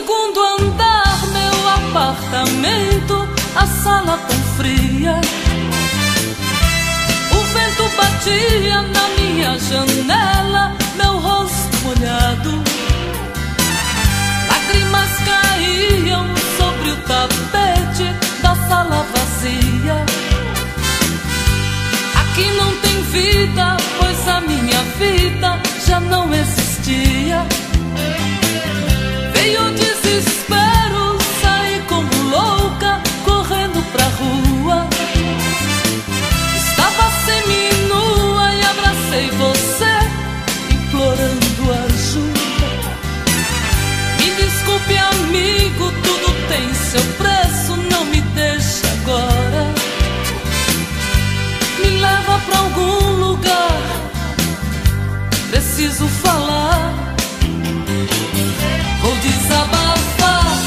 segundo andar, meu apartamento, a sala tão fria. O vento batia na minha janela, meu rosto molhado. Lágrimas caíam sobre o tapete da sala vazia. Aqui não tem vida, pois a minha vida já não existia. Veio o desespero, saí como louca, correndo pra rua. Estava seminua e abracei você, implorando ajuda. Me desculpe, amigo, tudo tem seu preço, não me deixe agora. Me leva pra algum lugar, preciso falar. Vou desabafar,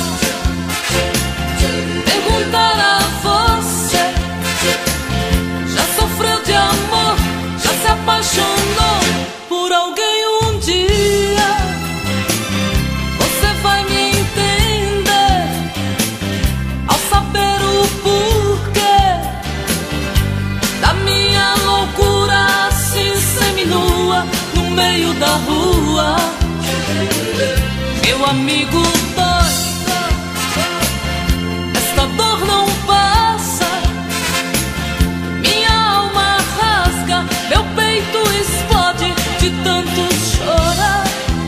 perguntar a você: já sofreu de amor? Já se apaixonou por alguém um dia? Você vai me entender ao saber o porquê da minha loucura, assim seminua no meio da rua. Meu amigo dói, esta dor não passa. Minha alma rasga, meu peito explode de tanto chorar.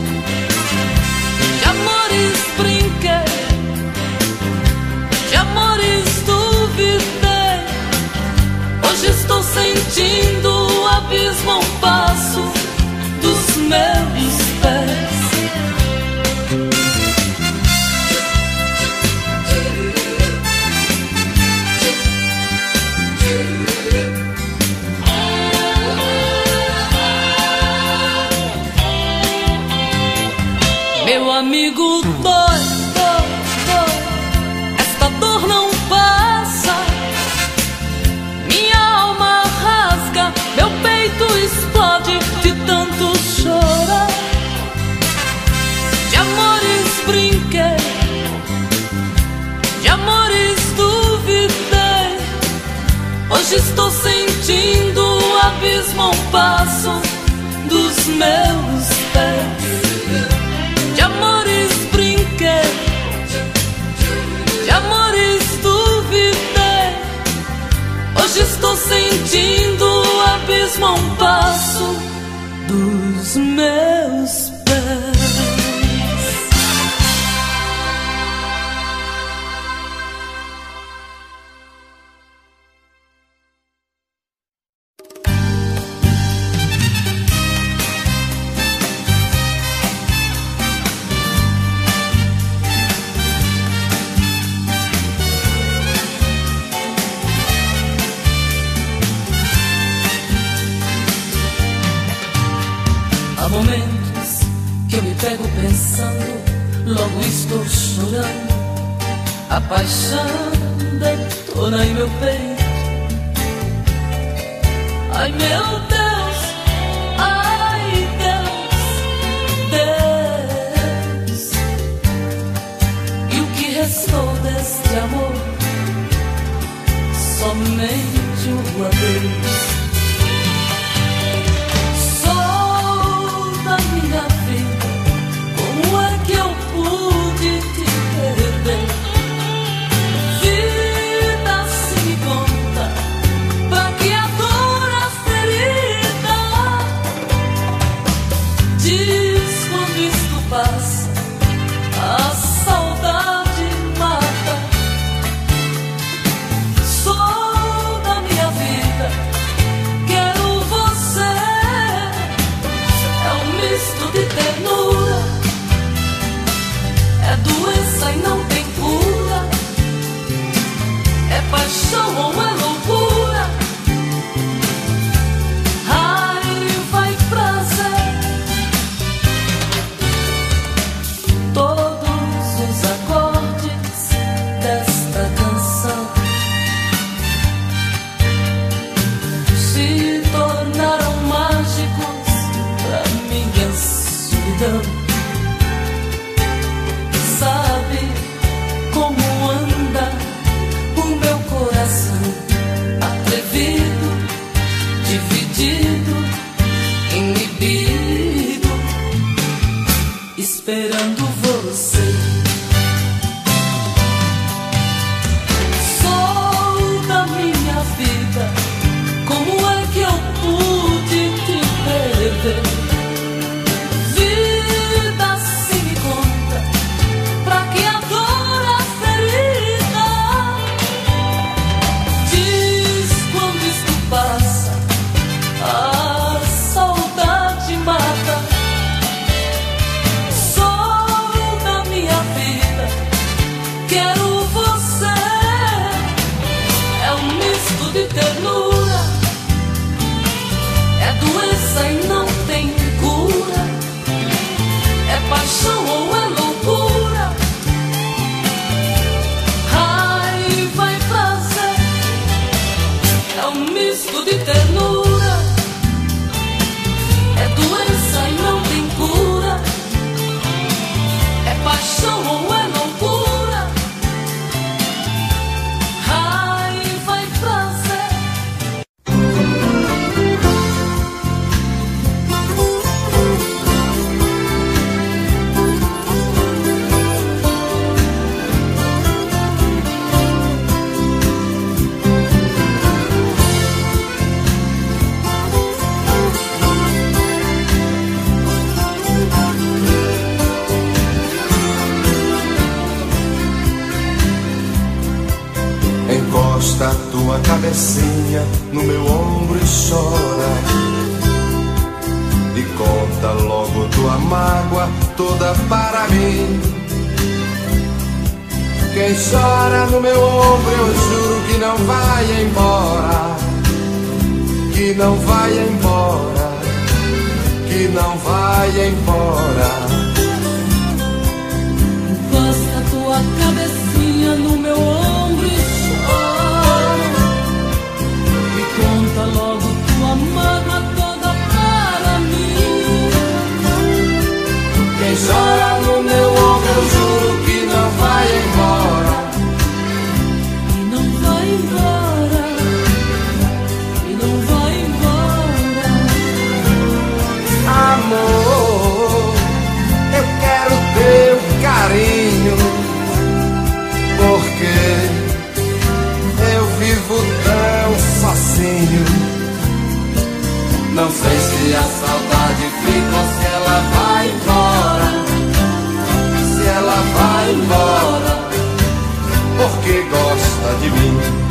De amores brinquei, de amores duvidei. Hoje estou sentindo o abismo a um passo dos meus pés. Meu amigo dói, dói, dói, esta dor não passa. Minha alma rasga, meu peito explode de tanto chorar. De amores brinquei, de amores duvidei. Hoje estou sentindo o abismo a um passo dos meus pés. De amores brinquei, de amores duvidei. Hoje estou sentindo o abismo a um passo dos meus pés. Há momentos que eu me pego pensando, logo estou chorando. A paixão detona em meu peito. Ai meu Deus, ai Deus, Deus. E o que restou deste amor? Somente um adeus. Minha vida, como é que eu pude te perder? Vida, se me conta, pra que a dor, a ferida? Diz quando isto passa, a saudade mata. Sou da minha vida, Encosta a tua cabecinha no meu ombro e chora. E conta logo tua mágoa toda para mim. Quem chora no meu ombro eu juro que não vai embora. Que não vai embora. Que não vai embora. Encosta a tua cabecinha no meu ombro e chora. E conta logo tua mágoa toda para mim. Quem chora no meu ombro eu juro que não vai embora. E não vai embora. E não vai embora. Amor, eu quero teu carinho, porque eu vivo tão sozinho. Não sei se a saudade fica ou se ela vai embora. Se ela vai embora, porque gosta de mim.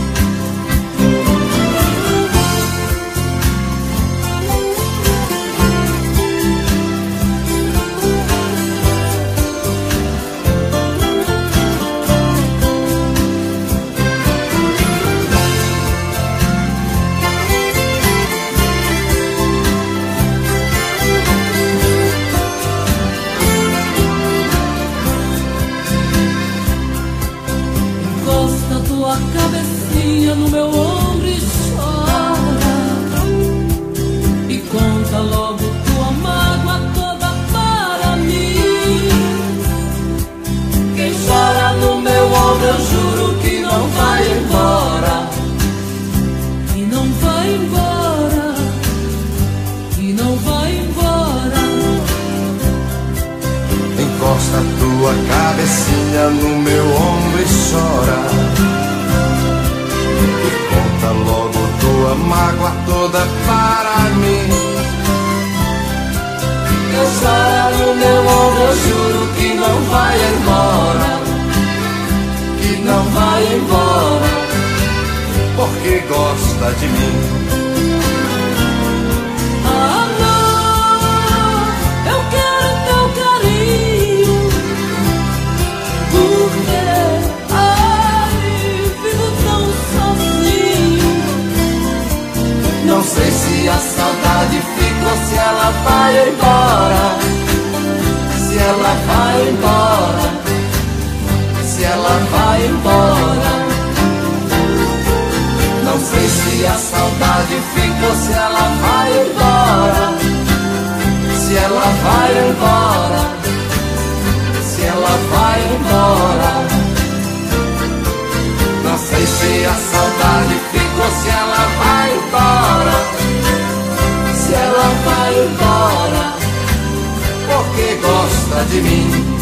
Cabecinha no meu ombro e chora. E conta logo tua mágoa toda para mim. Quem chora no meu ombro eu juro que não vai embora. E não vai embora. E não vai embora. Encosta a tua cabecinha no meu ombro e chora. Conta logo tua mágoa toda para mim. Eu choro no meu ombro, eu juro que não vai embora. Que não vai embora, porque gosta de mim. Amor, eu quero teu carinho, porque não sei se a saudade fica ou se ela vai embora. Se ela vai embora. Se ela vai embora. Não sei se a saudade fica ou se ela vai embora. Se ela vai embora. Se ela vai embora. Não sei se a saudade fica ou se ela vai embora. Se ela vai embora, porque gosta de mim.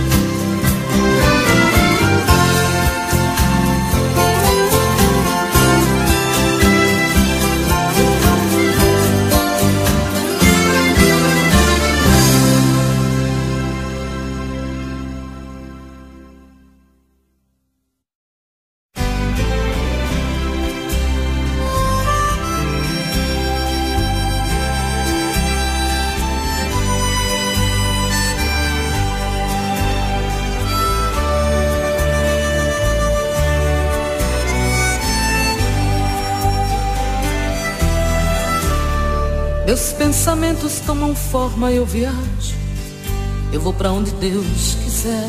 Meus pensamentos tomam forma, eu viajo. Eu vou pra onde Deus quiser.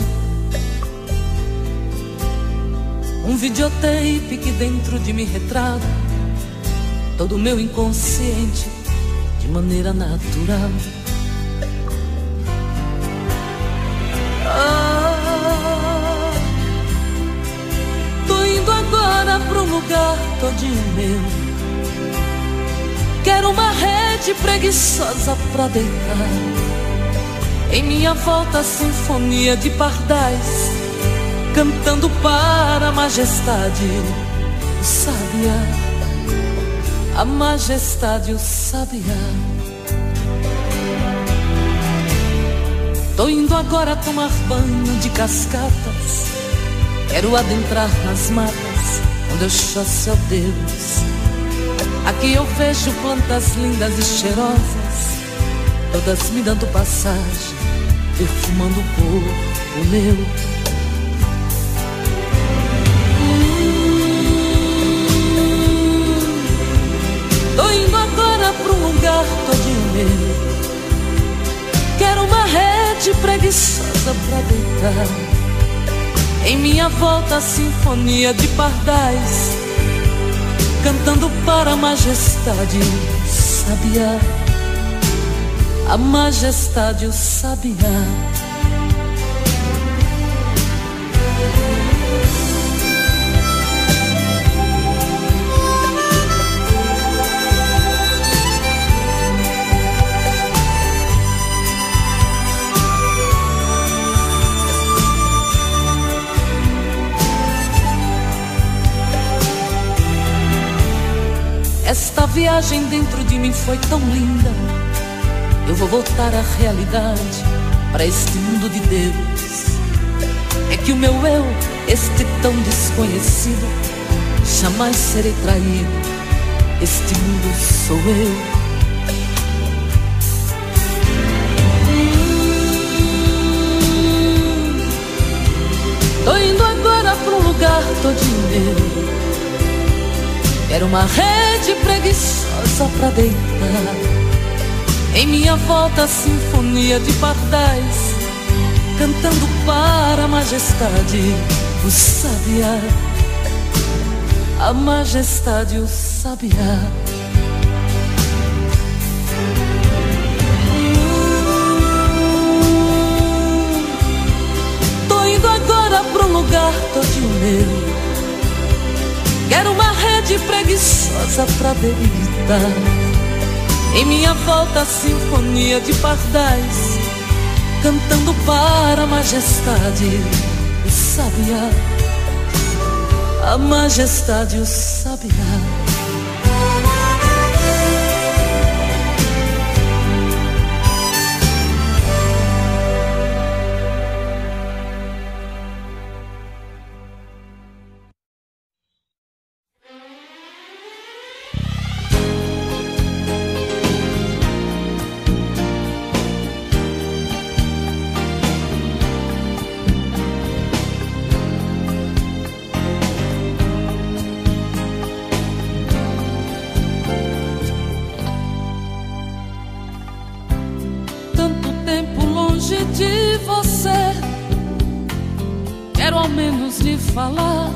Um videotape que dentro de mim retrata todo o meu inconsciente de maneira natural. Tô indo agora pra um lugar todinho meu. Quero uma rede preguiçosa pra deitar. Em minha volta a sinfonia de pardais, cantando para a majestade, o sabiá. A majestade, o sabiá. Tô indo agora tomar banho de cascatas. Quero adentrar nas matas quando eu chosse ao Deus. Aqui eu vejo plantas lindas e cheirosas, todas me dando passagem, perfumando o corpo meu. Tô indo agora pra um lugar todinho meu. Quero uma rede preguiçosa pra deitar. Em minha volta a sinfonia de pardais, cantando para a majestade o sabiá. A majestade o sabiá. Esta viagem dentro de mim foi tão linda. Eu vou voltar à realidade, para este mundo de Deus. É que o meu eu, este tão desconhecido, jamais serei traído. Este mundo sou eu. Tô indo agora pra um lugar todinho meu. Quero uma rede preguiçosa pra deitar. Em minha volta a sinfonia de pardais, cantando para a majestade o sabiá. A majestade o sabiá. Tô indo agora pra um lugar todinho meu. Quero uma rede preguiçosa pra deitar. Em minha volta a sinfonia de pardais, cantando para a majestade o sabiá. A majestade o sabiá. De você, quero ao menos lhe falar.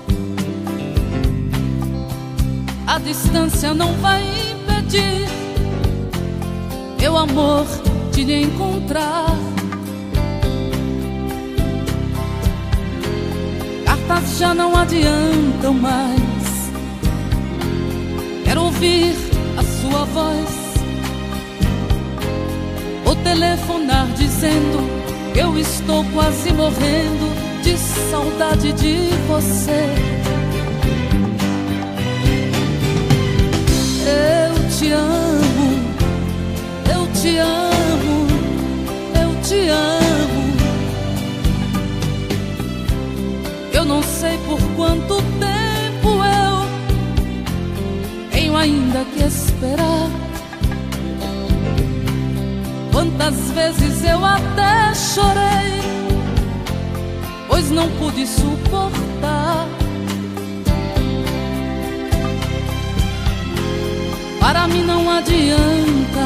A distância não vai impedir meu amor de lhe encontrar. Cartas já não adiantam mais. Quero ouvir a sua voz, ou telefonar dizendo que eu estou quase morrendo de saudade de você. Eu te amo, eu te amo, eu te amo. Eu não sei por quanto tempo eu tenho ainda que esperar. Quantas vezes eu até chorei, pois não pude suportar. Para mim não adianta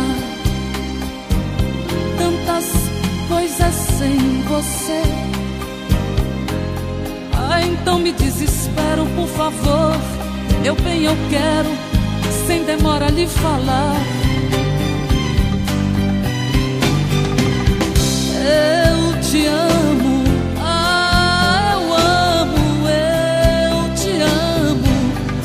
tantas coisas sem você. Ah, então me desespero, por favor. Eu bem, eu quero, sem demora lhe falar. Eu te amo, ah, eu amo, eu te amo.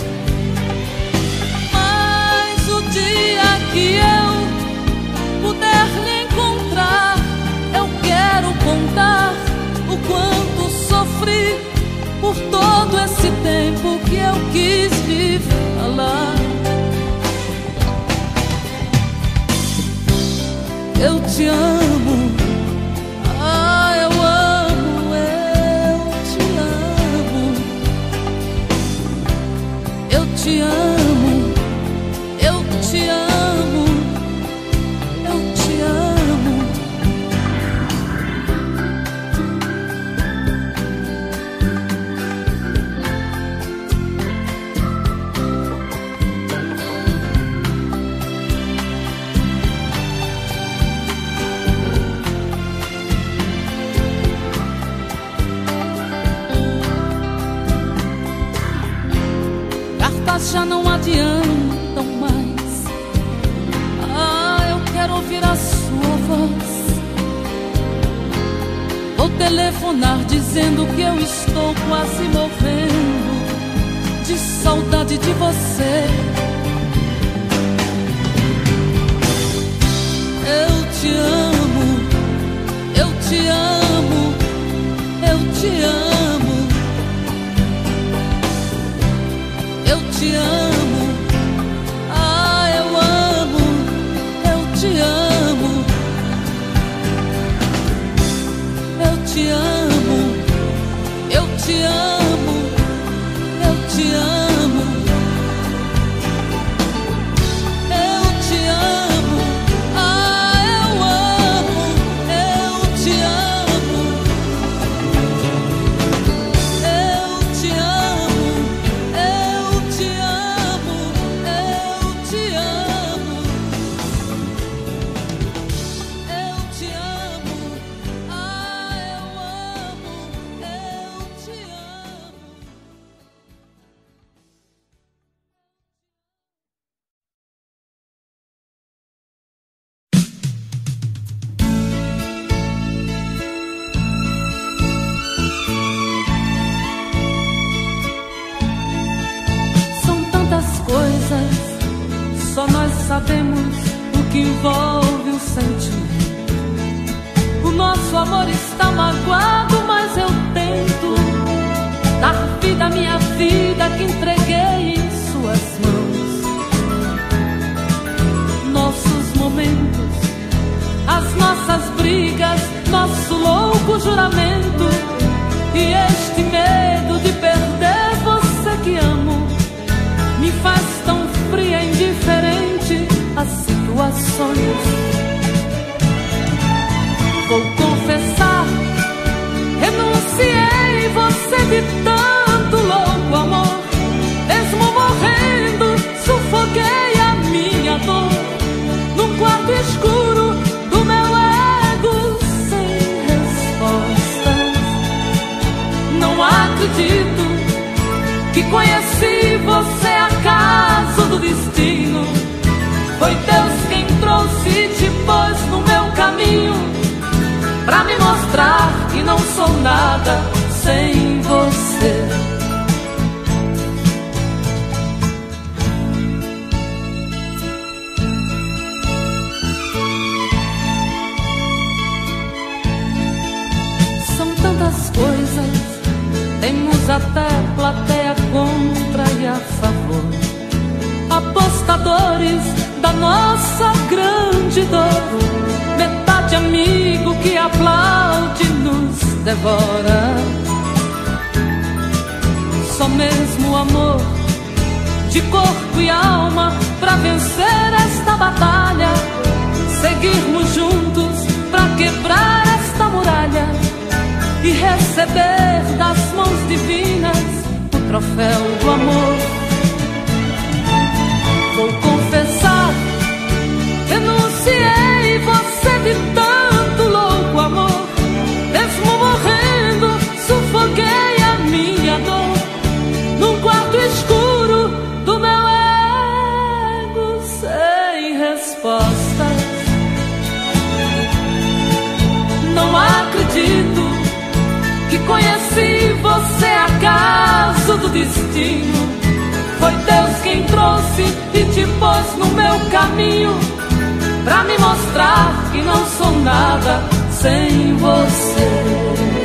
Mas o dia que eu puder lhe encontrar, eu quero contar o quanto sofri por todo esse tempo que eu quis lhe falar. Eu te amo, ah, eu amo, eu te amo. palavras já não adiantam mais. Ah, eu quero ouvir a sua voz. Vou telefonar dizendo que eu estou quase morrendo de saudade de você. Eu te amo, eu te amo, eu te amo, eu te amo, ah, eu amo, eu te amo, eu te amo, eu te amo, eu te amo, eu te amo, ah, eu amo, eu te amo, eu te amo, eu te amo, eu te amo, eu te amo, ah, eu amo, eu te amo. São tantas coisas, só nós sabemos o que envolve o sentimento. O nosso amor está magoado, mas eu tento dar vida à minha vida que entreguei em suas mãos. Nossos momentos, as nossas brigas, nosso louco juramento e este medo de perder você que amo me faz tão fria e indiferente às situações. Vou confessar, renunciei você de tanto louco amor. Mesmo morrendo, sufoquei a minha dor num quarto escuro do meu ego sem respostas. Não acredito que conheci você acaso do destino. Foi Deus quem trouxe e te pôs no meu caminho pra me mostrar que não sou nada sem você. São tantas coisas, temos até plateia contra e a favor, apostadores da nossa grande dor, metade amigo que aplaude nos devora. Só mesmo amor de corpo e alma pra vencer esta batalha, seguirmos juntos pra quebrar esta muralha e receber das mãos divinas o troféu do amor. Vou confessar, renunciei você de tanto louco amor. Mesmo morrendo, sufoquei a minha dor num quarto escuro do meu ego sem respostas. Não acredito que conheci você acaso do destino. Foi Deus quem trouxe e te pôs no meu caminho pra me mostrar que não sou nada sem você.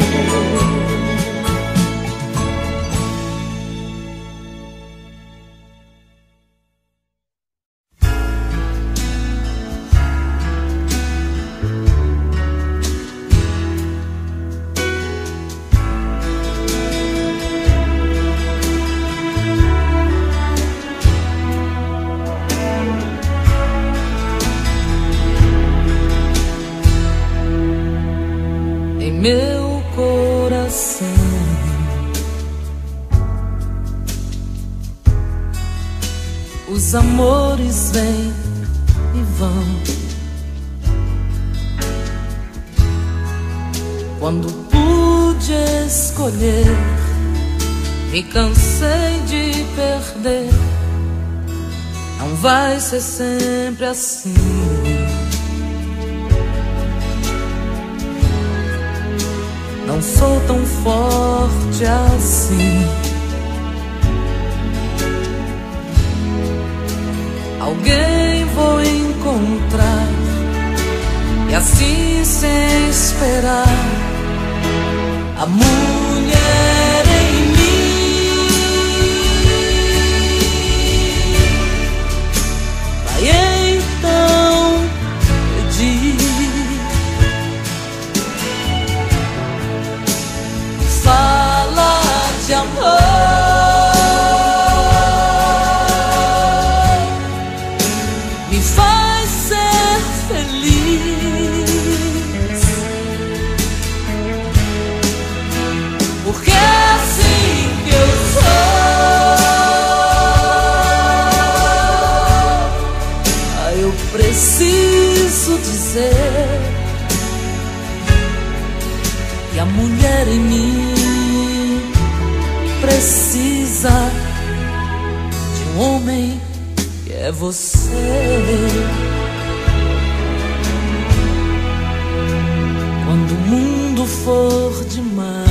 Meu coração, os amores vêm e vão. Quando pude escolher, me cansei de perder Não vai ser sempre assim. Não sou tão forte assim. Alguém vou encontrar, e assim sem esperar, a mulher em mim vai então pedir, fala de amor. Preciso dizer que a mulher em mim precisa de um homem que é você. Quando o mundo for demais,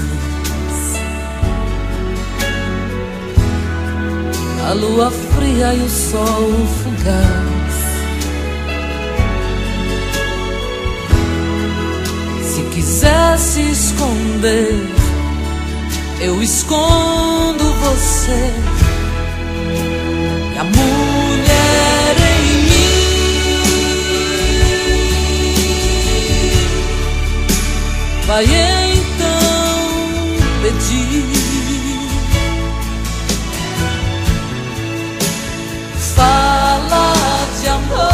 a lua fria e o sol fugaz, se quiser se esconder, eu escondo você. E a mulher em mim vai então pedir, fala de amor.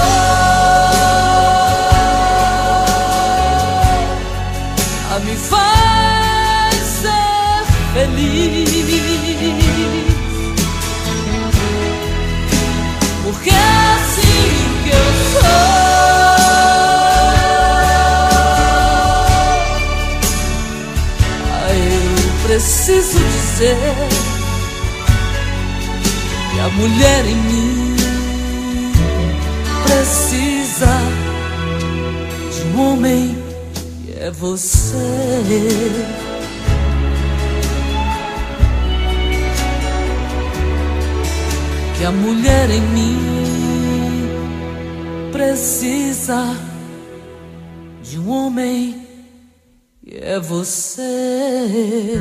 Me faz ser feliz, porque é assim que eu sou. Eu preciso dizer que a mulher em mim precisa de um homem, é você. Que a mulher em mim precisa de um homem, e é você.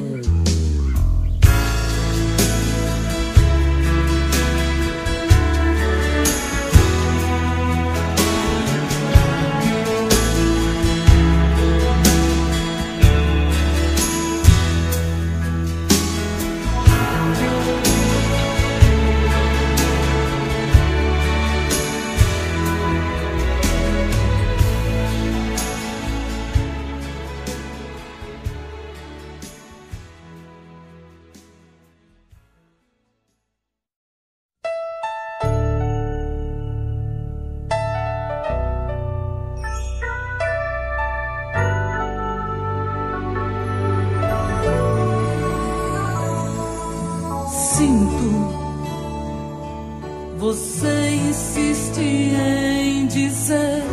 Você insiste em dizer: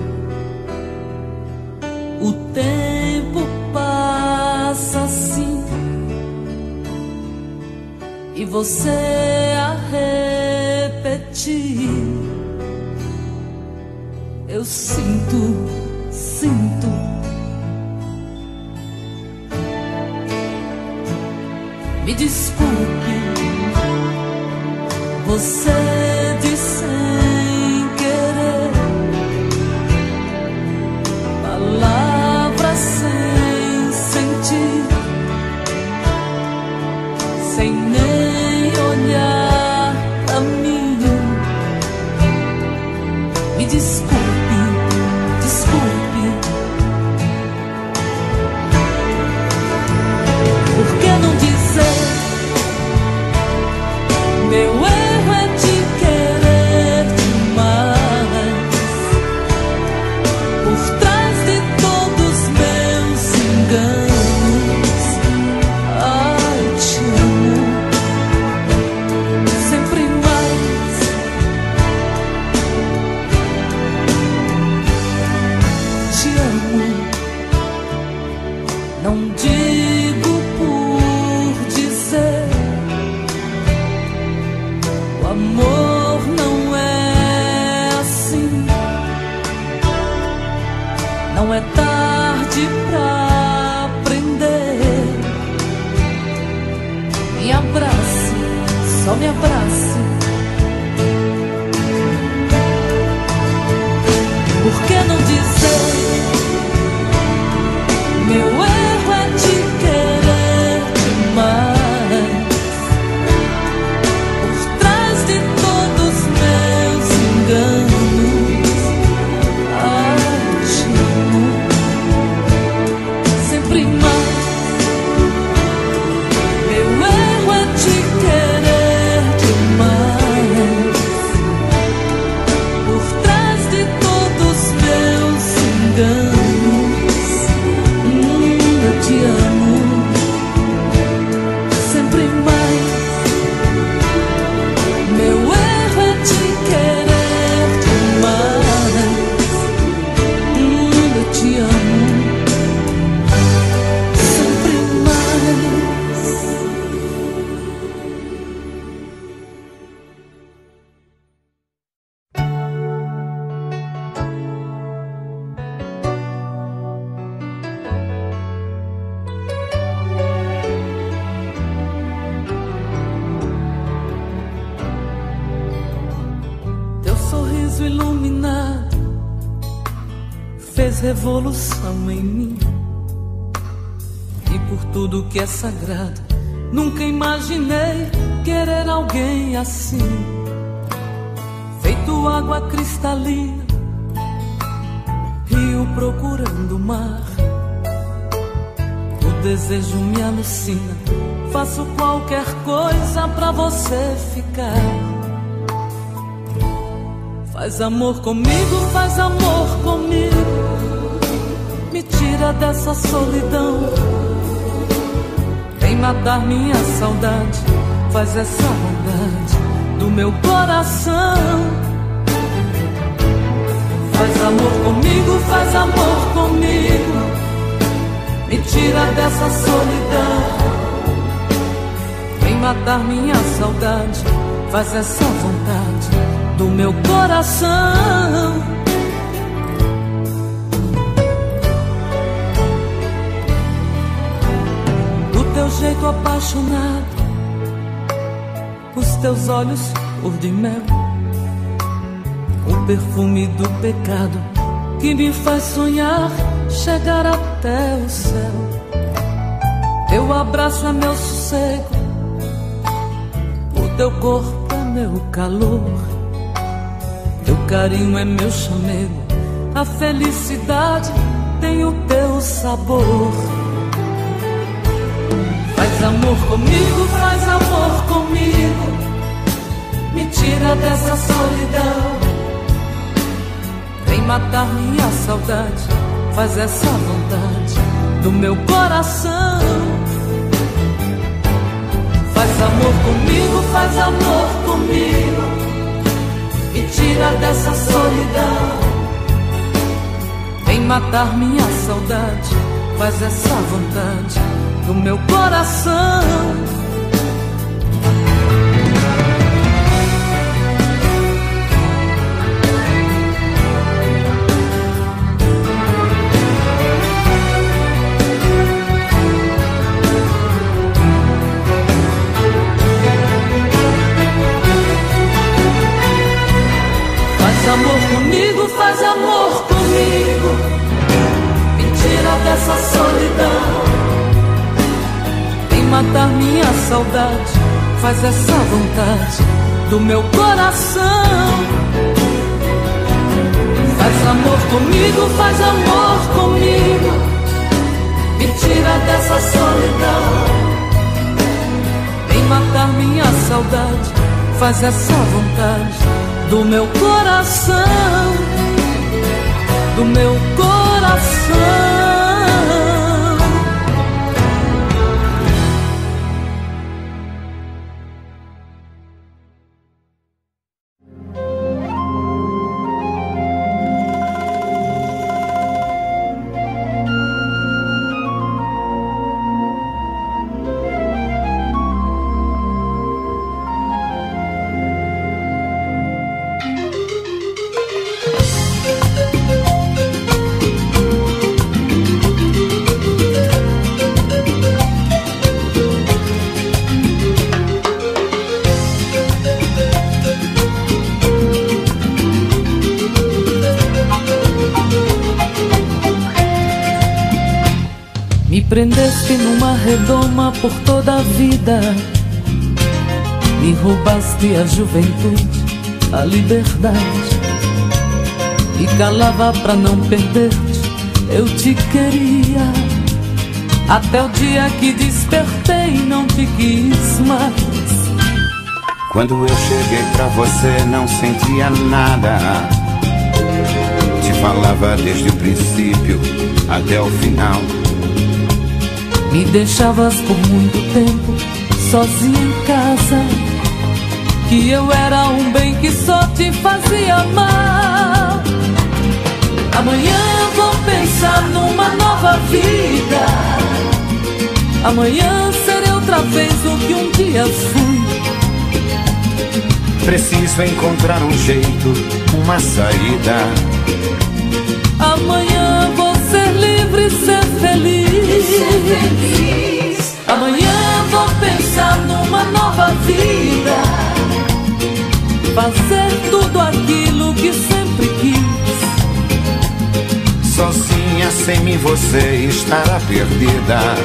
o tempo passa assim, e você a repetir: eu sinto. Me desculpe, você disse sem querer palavras sem sentir, sem nem olhar pra mim. Me desculpe. Por que não dizer? Meu erro é te querer demais. Por trás de todos meus enganos, ai, te amo. abrace, só me abrace. Por que não dizer? Meu erro é te querer demais. Por trás de todos meus enganos, te amo sempre mais. Meu erro é te querer demais. Por trás de todos meus enganos, eu te amo sempre mais. Meu erro é te querer demais. Eu te amo sempre mais. Teu sorriso iluminado fez revolução em mim. E por tudo que é sagrado, nunca imaginei querer alguém assim. Feito água cristalina, rio procurando o mar. O desejo me alucina, faço qualquer coisa pra você ficar. Faz amor comigo, faz amor comigo. Me tira dessa solidão. Vem matar minha saudade. Faz essa maldade do meu coração. Faz amor comigo, faz amor comigo. Me tira dessa solidão. Vem matar minha saudade. Faz essa vontade do meu coração. Do teu jeito apaixonado, os teus olhos cor de mel, o perfume do pecado que me faz sonhar chegar até o céu. Teu abraço é meu sossego, o teu corpo é meu calor. Teu carinho é meu chamego, a felicidade tem o teu sabor. Faz amor comigo, faz amor comigo. Me tira dessa solidão. Vem matar minha saudade. Faz essa vontade do meu coração. Faz amor comigo, faz amor comigo. Me tira dessa solidão. Vem matar minha saudade. Faz essa vontade do meu coração. Faz amor comigo, faz amor comigo. Me tira dessa solidão. Vem matar minha saudade. Faz essa vontade do meu coração. Faz amor comigo, faz amor comigo. Me tira dessa solidão. Vem matar minha saudade. Faz essa vontade do meu coração, do meu coração. prendeste numa redoma por toda a vida, me roubaste a juventude, a liberdade, me calava pra não perder-te, eu te queria, até o dia que despertei e não te quis mais. Quando eu cheguei pra você não sentia nada, te falava desde o princípio até o final. Me deixavas por muito tempo sozinha em casa, que eu era um bem que só te fazia mal. Amanhã eu vou pensar numa nova vida, amanhã serei outra vez o que um dia fui. Preciso encontrar um jeito, uma saída. Amanhã vou ser livre e ser feliz. Amanhã vou pensar numa nova vida, fazer tudo aquilo que sempre quis. Sozinha, sem mim você estará perdida.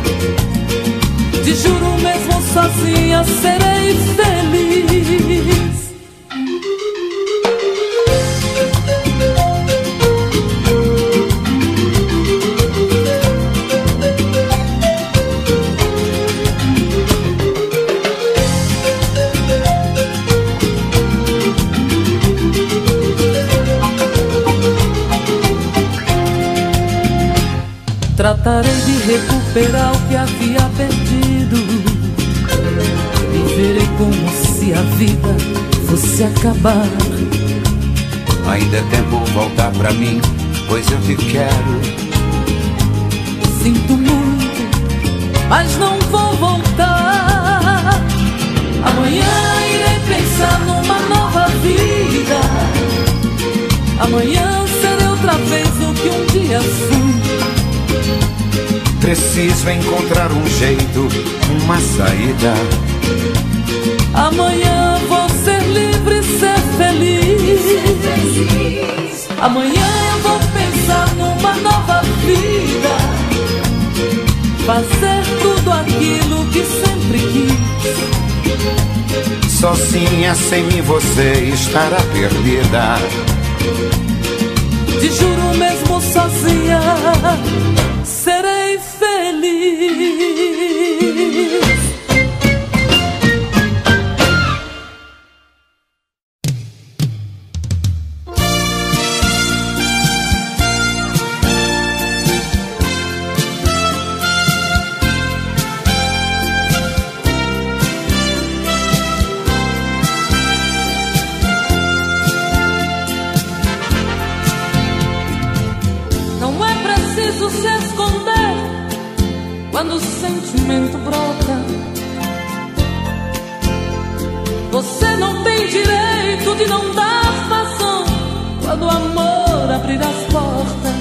Te juro, mesmo sozinha serei feliz. Tratarei de recuperar o que havia perdido, viverei como se a vida fosse acabar. Ainda é tempo voltar pra mim, pois eu te quero. Sinto muito, mas não vou voltar. Amanhã irei pensar numa nova vida, amanhã serei outra vez o que um dia fui. Preciso encontrar um jeito, uma saída. Amanhã vou ser livre e ser feliz. Amanhã eu vou pensar numa nova vida, fazer tudo aquilo que sempre quis. Sozinha, sem mim você estará perdida. Te juro, mesmo sozinha serei feliz. Quando o sentimento brota, você não tem direito de não dar razão quando o amor abrir as portas.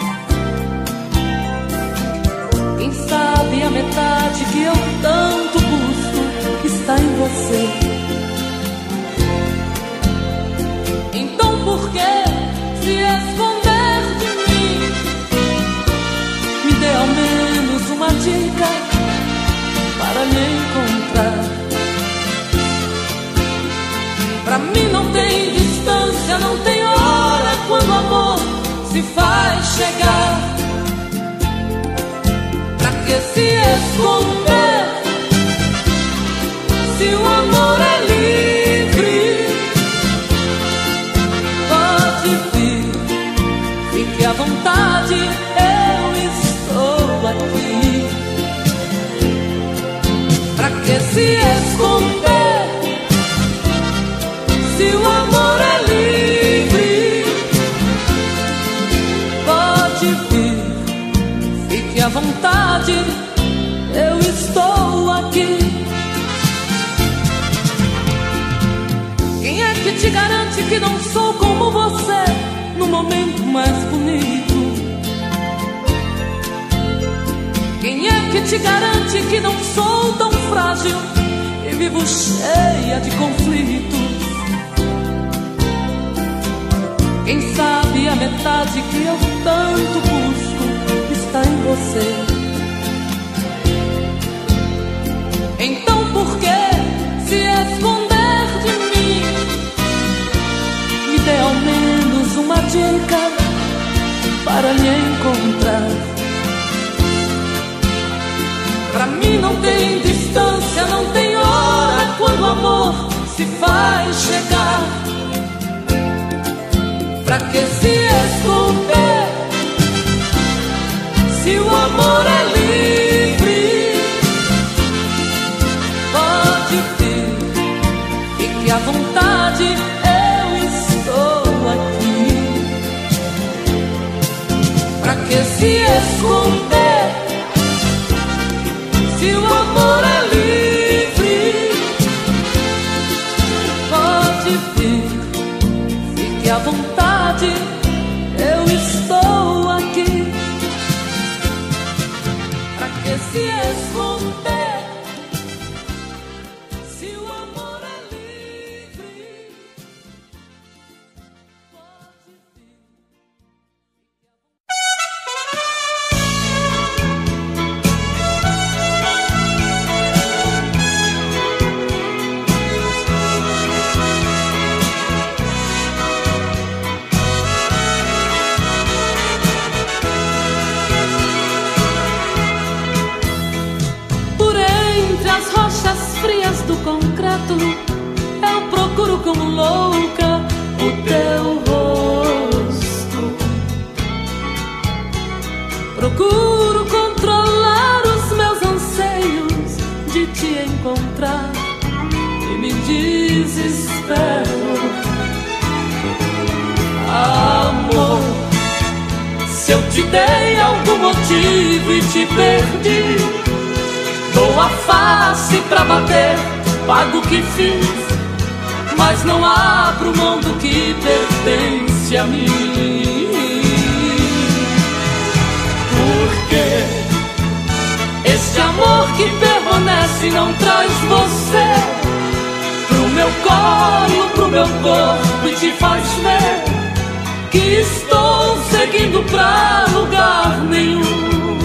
Quem sabe a metade que eu tanto busco está em você. Então por que se esconder de mim? Me dê ao menos uma dica para me encontrar. Pra mim não tem distância, não tem hora quando o amor se faz chegar. Pra que se esconder se o amor é livre? Pode vir, fique à vontade, eu estou aqui. Pra que se esconder se o amor é livre? Pode vir, fique à vontade, eu estou aqui. Quem é que te garante que não sou como você no momento mais bonito? Quem é que te garante que não sou tão frágil e vivo cheia de conflitos? Quem sabe a metade que eu tanto busco está em você. para lhe encontrar. Pra mim não tem distância, não tem hora quando o amor se faz chegar. Pra que se esconder se o amor é livre? Pode vir, fique à vontade, eu estou aqui. Pra que se esconder se o amor é livre? Pode vir, fique à vontade, eu estou aqui. Pra que se esconder se o amor é livre? Pode vir. As rochas frias do concreto, eu procuro como louca o teu rosto. Procuro controlar os meus anseios de te encontrar e me desespero. Amor, se eu te dei algum motivo e te perdi, dou a face pra bater, pago o que fiz, mas não abro mão do que pertence a mim. Porque este amor que permanece não traz você pro meu colo, pro meu corpo, e te faz ver que estou seguindo pra lugar nenhum.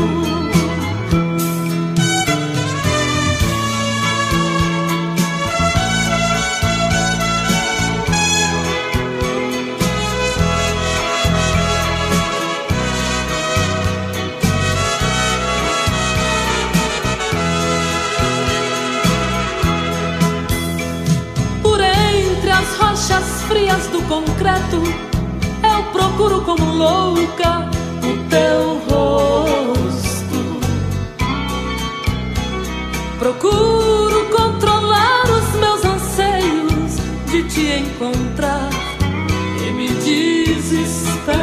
Rochas frias do concreto, eu procuro como louca o teu rosto. Procuro controlar os meus anseios de te encontrar e me desespero.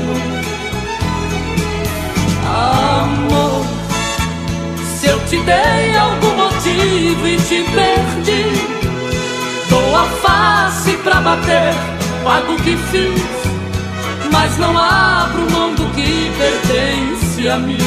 Amor, se eu te dei algum motivo e te perdi, dou a face pra bater, pago o que fiz, mas não abro mão do que pertence a mim.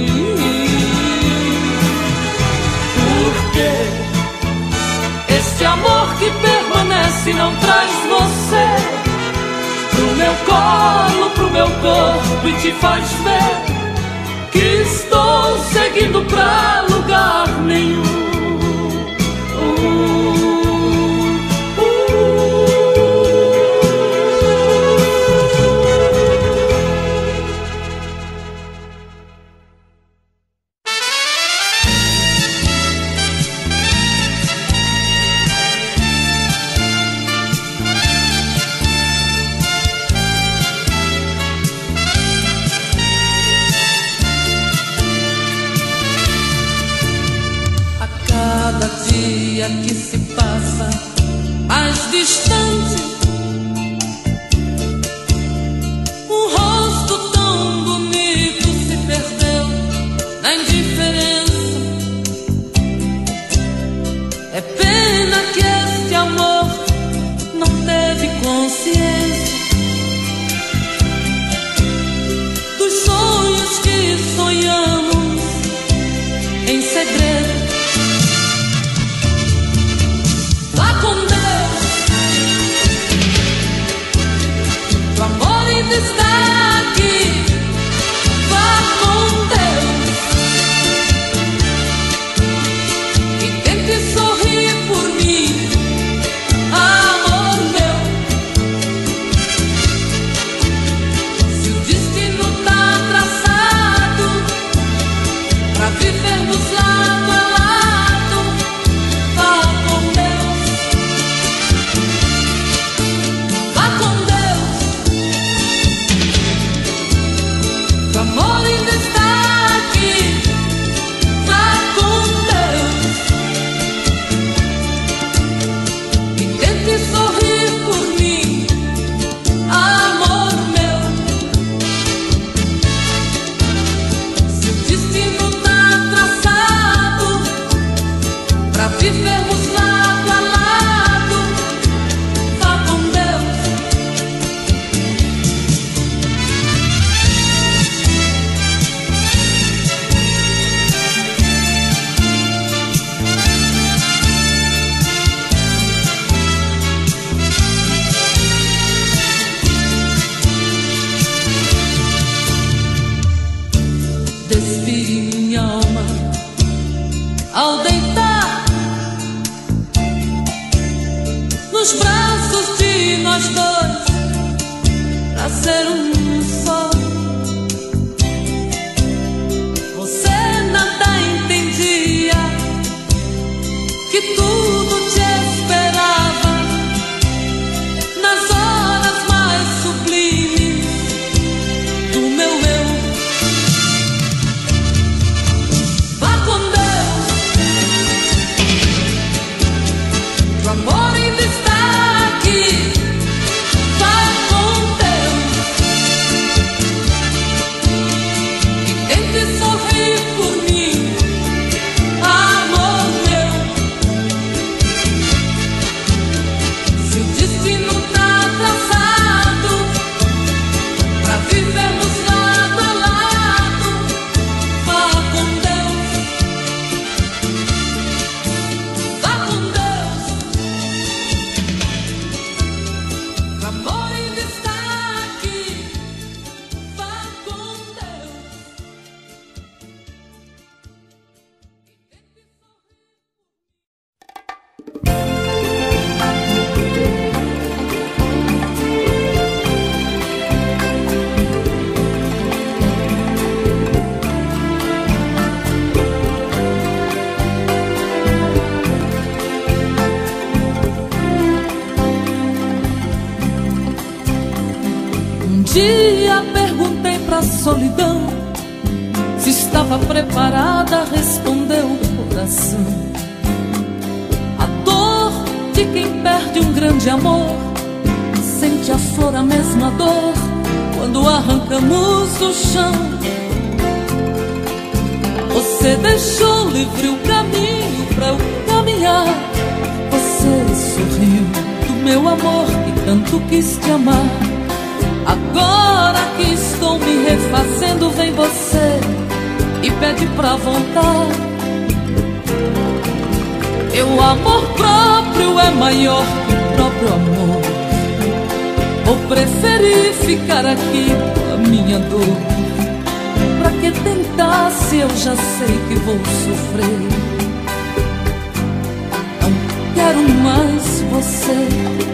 Porque este amor que permanece não traz você pro meu colo, pro meu corpo, e te faz ver que estou seguindo pra lugar nenhum. Cada dia que se passa mais distante, um rosto tão bonito se perdeu na indiferença. É pena que este amor não teve consciência dos sonhos que sonhamos em segredo. Vá com Deus, deitar nos braços de nós dois, pra ser um só. Você nada entendia, que tudo te esperava nas horas mais sublimes do meu eu. Vá com Deus, o amor ainda está aqui. Vá com Deus e tente sorrir por mim, amor meu. Se o destino tá traçado pra vivermos lado a lado, vá com Deus, vá com Deus. O amor ainda está aqui. Vá com Deus. Um dia perguntei pra solidão se estava preparada, respondeu o coração. A dor de quem perde um grande amor, sente a flor a mesma dor quando arrancamos do chão. Você deixou livre o caminho pra eu caminhar. Você sorriu do meu amor que tanto quis te amar. Agora que estou me refazendo, vem você e pede pra voltar. Meu amor próprio é maior que o próprio amor. Vou preferir ficar aqui com a minha dor. Pra que tentar se eu já sei que vou sofrer? Não quero mais você.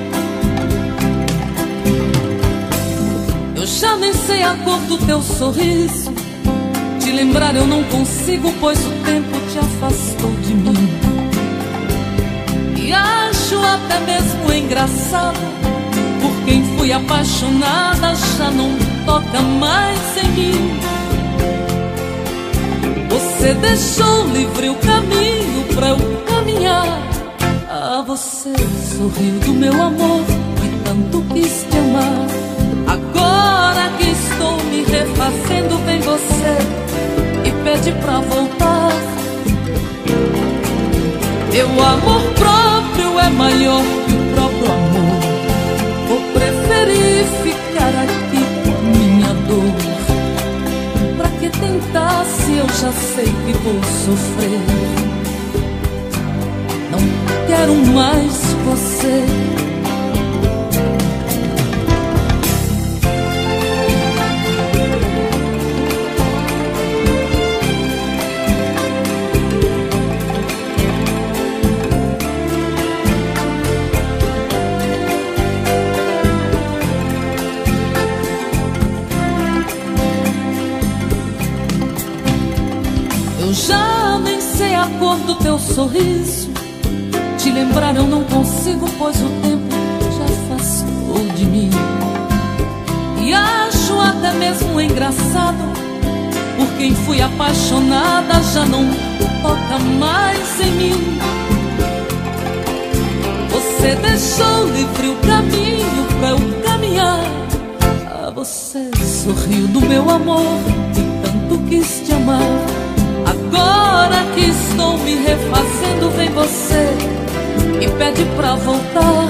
Eu já nem sei a cor do teu sorriso. Te lembrar eu não consigo, pois o tempo te afastou de mim. E acho até mesmo engraçado, por quem fui apaixonada já não toca mais em mim. Você deixou livre o caminho pra eu caminhar. Ah, você sorriu do meu amor que tanto quis te amar. Agora que estou me refazendo, vem você e pede pra voltar. Meu amor próprio é maior que o próprio amor. Vou preferir ficar aqui com a minha dor. Pra que tentar se eu já sei que vou sofrer? Não quero mais você. Eu já nem sei a cor do teu sorriso. Te lembrar eu não consigo, pois o tempo já afastou de mim. E acho até mesmo engraçado, por quem fui apaixonada já não toca mais em mim. Você deixou livre o caminho pra eu caminhar. Ah, você sorriu do meu amor que tanto quis te amar. Agora que estou me refazendo, vem você e pede pra voltar.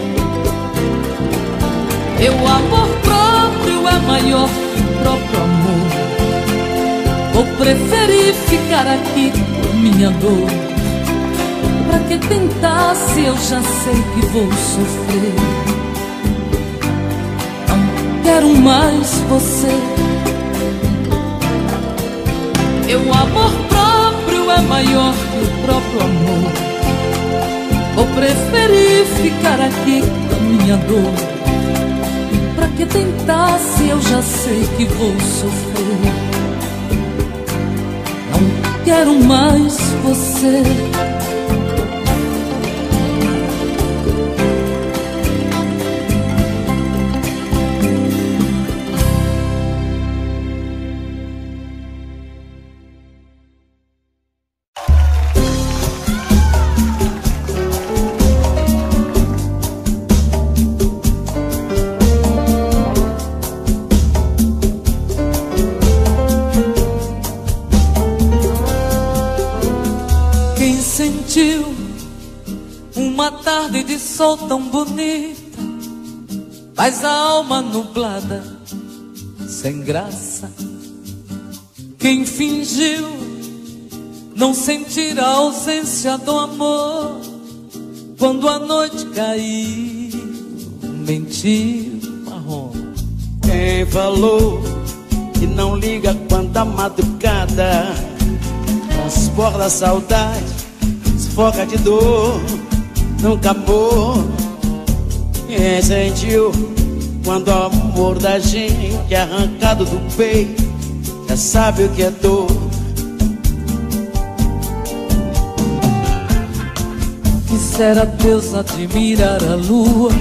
Meu amor próprio é maior que o próprio amor. Vou preferir ficar aqui com a minha dor. Pra que tentar se eu já sei que vou sofrer? Não quero mais você. Meu amor próprio é maior que o próprio próprio amor. Vou preferir ficar aqui com a minha dor. Pra que tentar se eu já sei que vou sofrer? Não quero mais você. Uma tarde de sol tão bonita, mas a alma nublada, sem graça. Quem fingiu não sentir a ausência do amor, quando a noite caiu, mentiu, marrom. Quem falou que não liga quando a madrugada transporta a saudade, sufoca de dor, nunca amor. Quem sentiu quando o amor da gente é arrancado do peito, já sabe o que é dor. Quisera Deus admirar a lua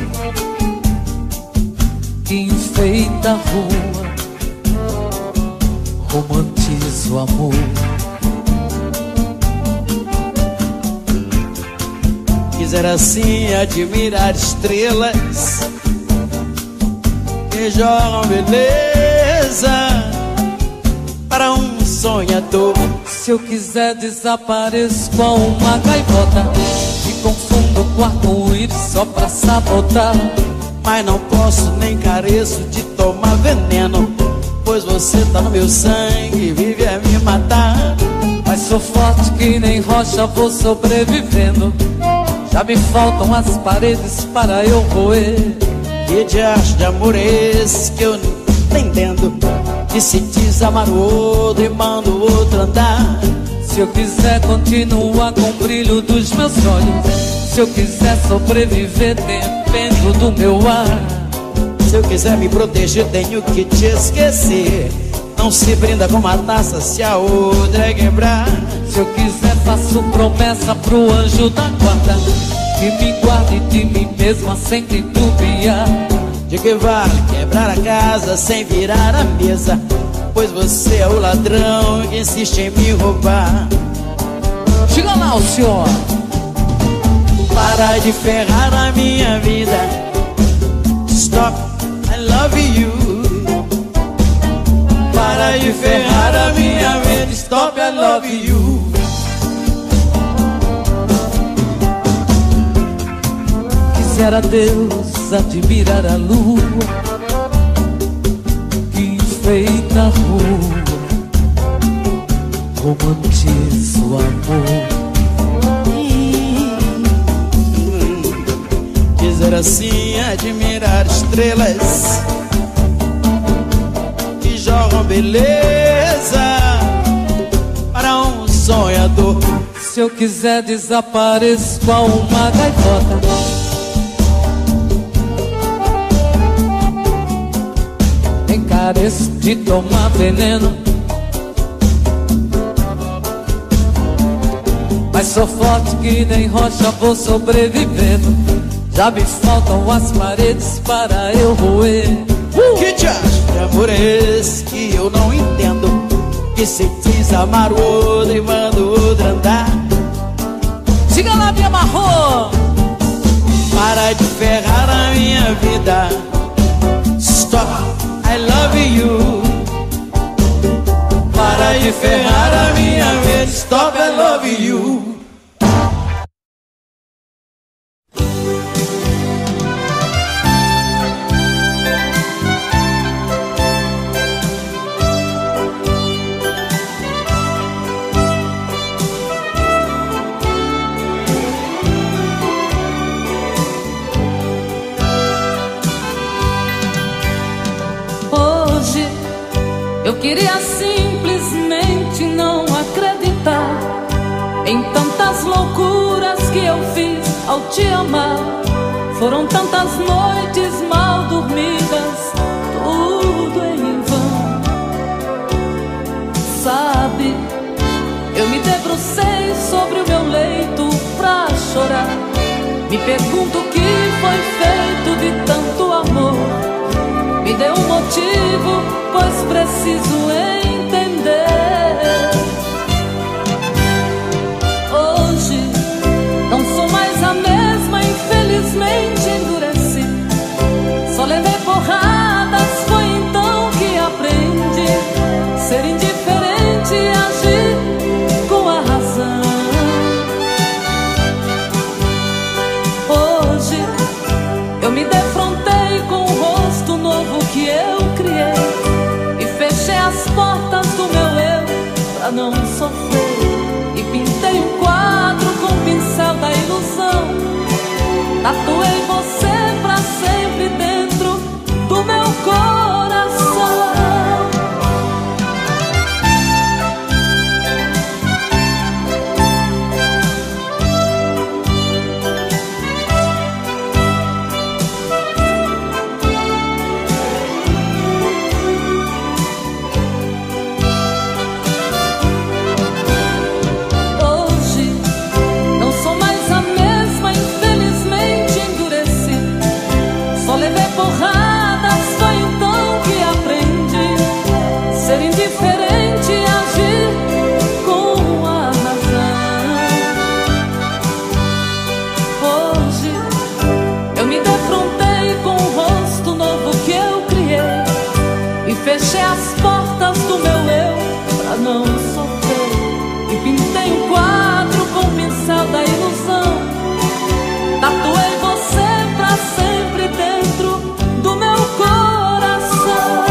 que enfeita a rua, romantiza o amor. Quisera assim admirar estrelas que jogam beleza para um sonhador. Se eu quiser desapareço com uma gaivota e confundo o arco-íris só pra sabotar. Mas não posso nem careço de tomar veneno, pois você tá no meu sangue e vive a me matar. Mas sou forte que nem rocha, vou sobrevivendo. Já me faltam as paredes para eu roer. Que diacho de amor é esse que eu não tô entendendo? Que se diz amar o outro e manda o outro andar. Se eu quiser continuar com o brilho dos meus olhos, se eu quiser sobreviver dependo do meu ar. Se eu quiser me proteger tenho que te esquecer. Não se brinda com uma taça se a outra é quebrar. Se eu quiser faço promessa pro anjo da guarda, que me guarde de mim mesma sem titubear. De que vale quebrar a casa sem virar a mesa, pois você é o ladrão que insiste em me roubar. Chega lá o senhor. Para de ferrar a minha vida. Stop, I love you. Para de ferrar a minha vida. Stop, I love you. Quisera Deus admirar a lua que enfeita a rua, romantiza o amor. Quisera assim admirar estrelas que jogam beleza para um sonhador. Se eu quiser desapareço com uma gaivota, encareço de tomar veneno. Mas sou forte que nem rocha, vou sobrevivendo. Já me faltam as paredes para eu roer. Que diacho de amor é esse que eu não entendo? Que se diz amar o outro e manda o outro andar. Siga lá, me amarrou. Para de ferrar a minha vida. Stop, I love you. Para de ferrar a minha vida. Stop, I love you. Eu queria simplesmente não acreditar em tantas que eu fiz ao te amar. Foram tantas noites mal dormidas, tudo em vão. Sabe, eu me debrucei sobre o meu leito pra chorar. Me pergunto o que foi feito de tanto amor. Me dê um motivo, pois preciso entender. Hoje não sou mais a mesma, infelizmente endureci. Só levei porradas, foi então que aprendi ser indiferente e agir com a razão. Hoje eu me defrontei com o rosto novo que eu criei e fechei as portas do meu eu pra não sofrer. E pintei um quadro com o pincel da ilusão. Tatuei você pra sempre dentro do meu coração. Diferente e agir com a razão. Hoje eu me defrontei com o rosto novo que eu criei e fechei as portas do meu eu pra não sofrer. E pintei um quadro com o pincel da ilusão. Tatuei você pra sempre dentro do meu coração.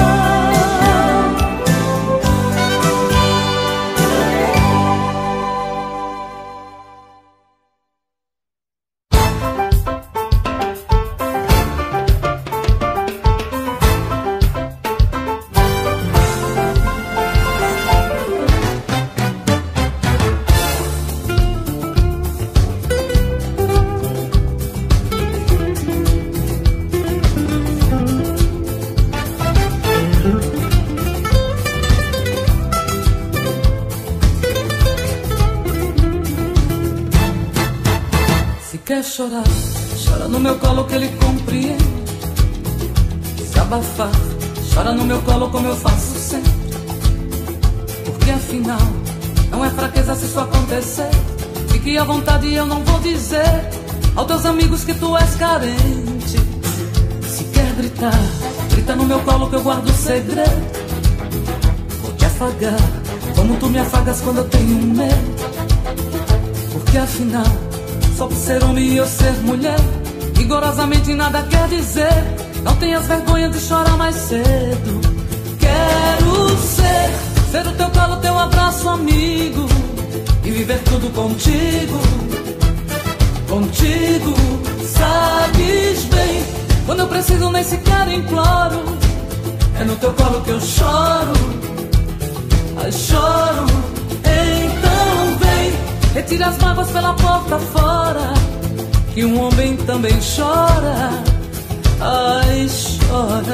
Quer chorar, chora no meu colo que ele compreende. Se abafar, chora no meu colo como eu faço sempre. Porque afinal, não é fraqueza se isso acontecer. Fique à vontade e eu não vou dizer aos teus amigos que tu és carente. Se quer gritar, grita no meu colo que eu guardo o segredo. Vou te afagar, como tu me afagas quando eu tenho medo. Porque afinal, só por ser homem e eu ser mulher, rigorosamente nada quer dizer. Não tenhas vergonha de chorar mais cedo. Quero ser o teu colo, teu abraço amigo e viver tudo contigo. Contigo, sabes bem, quando eu preciso nem sequer imploro. É no teu colo que eu choro, ai choro. Então vem, retira as mágoas pela porta fora, que um homem também chora, ai chora.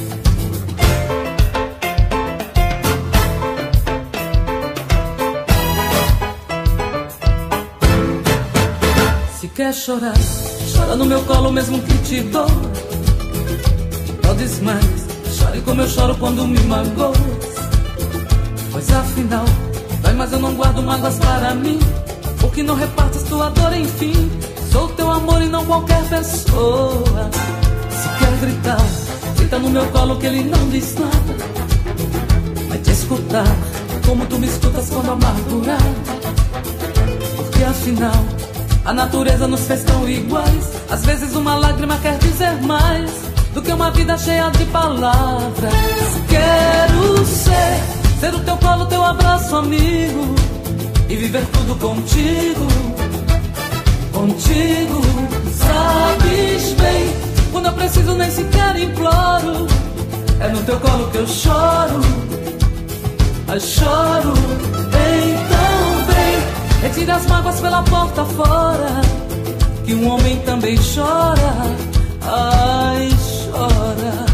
Se quer chorar, chora no meu colo mesmo que te dou. Podes mais, chore como eu choro quando me magoas. Pois afinal, vai, mas eu não guardo mágoas para mim, porque não repartes tua dor, enfim. Sou teu amor e não qualquer pessoa. Se quer gritar, grita no meu colo que ele não diz nada. Vai te escutar, como tu me escutas quando amargurar. Porque afinal, a natureza nos fez tão iguais. Às vezes uma lágrima quer dizer mais do que uma vida cheia de palavras. Quero ser o teu colo, teu abraço amigo e viver tudo contigo. Contigo, sabes bem, quando eu preciso nem sequer imploro. É no teu colo que eu choro, ai choro. Então vem, retira as mágoas pela porta fora, um homem também chora, ai, chora.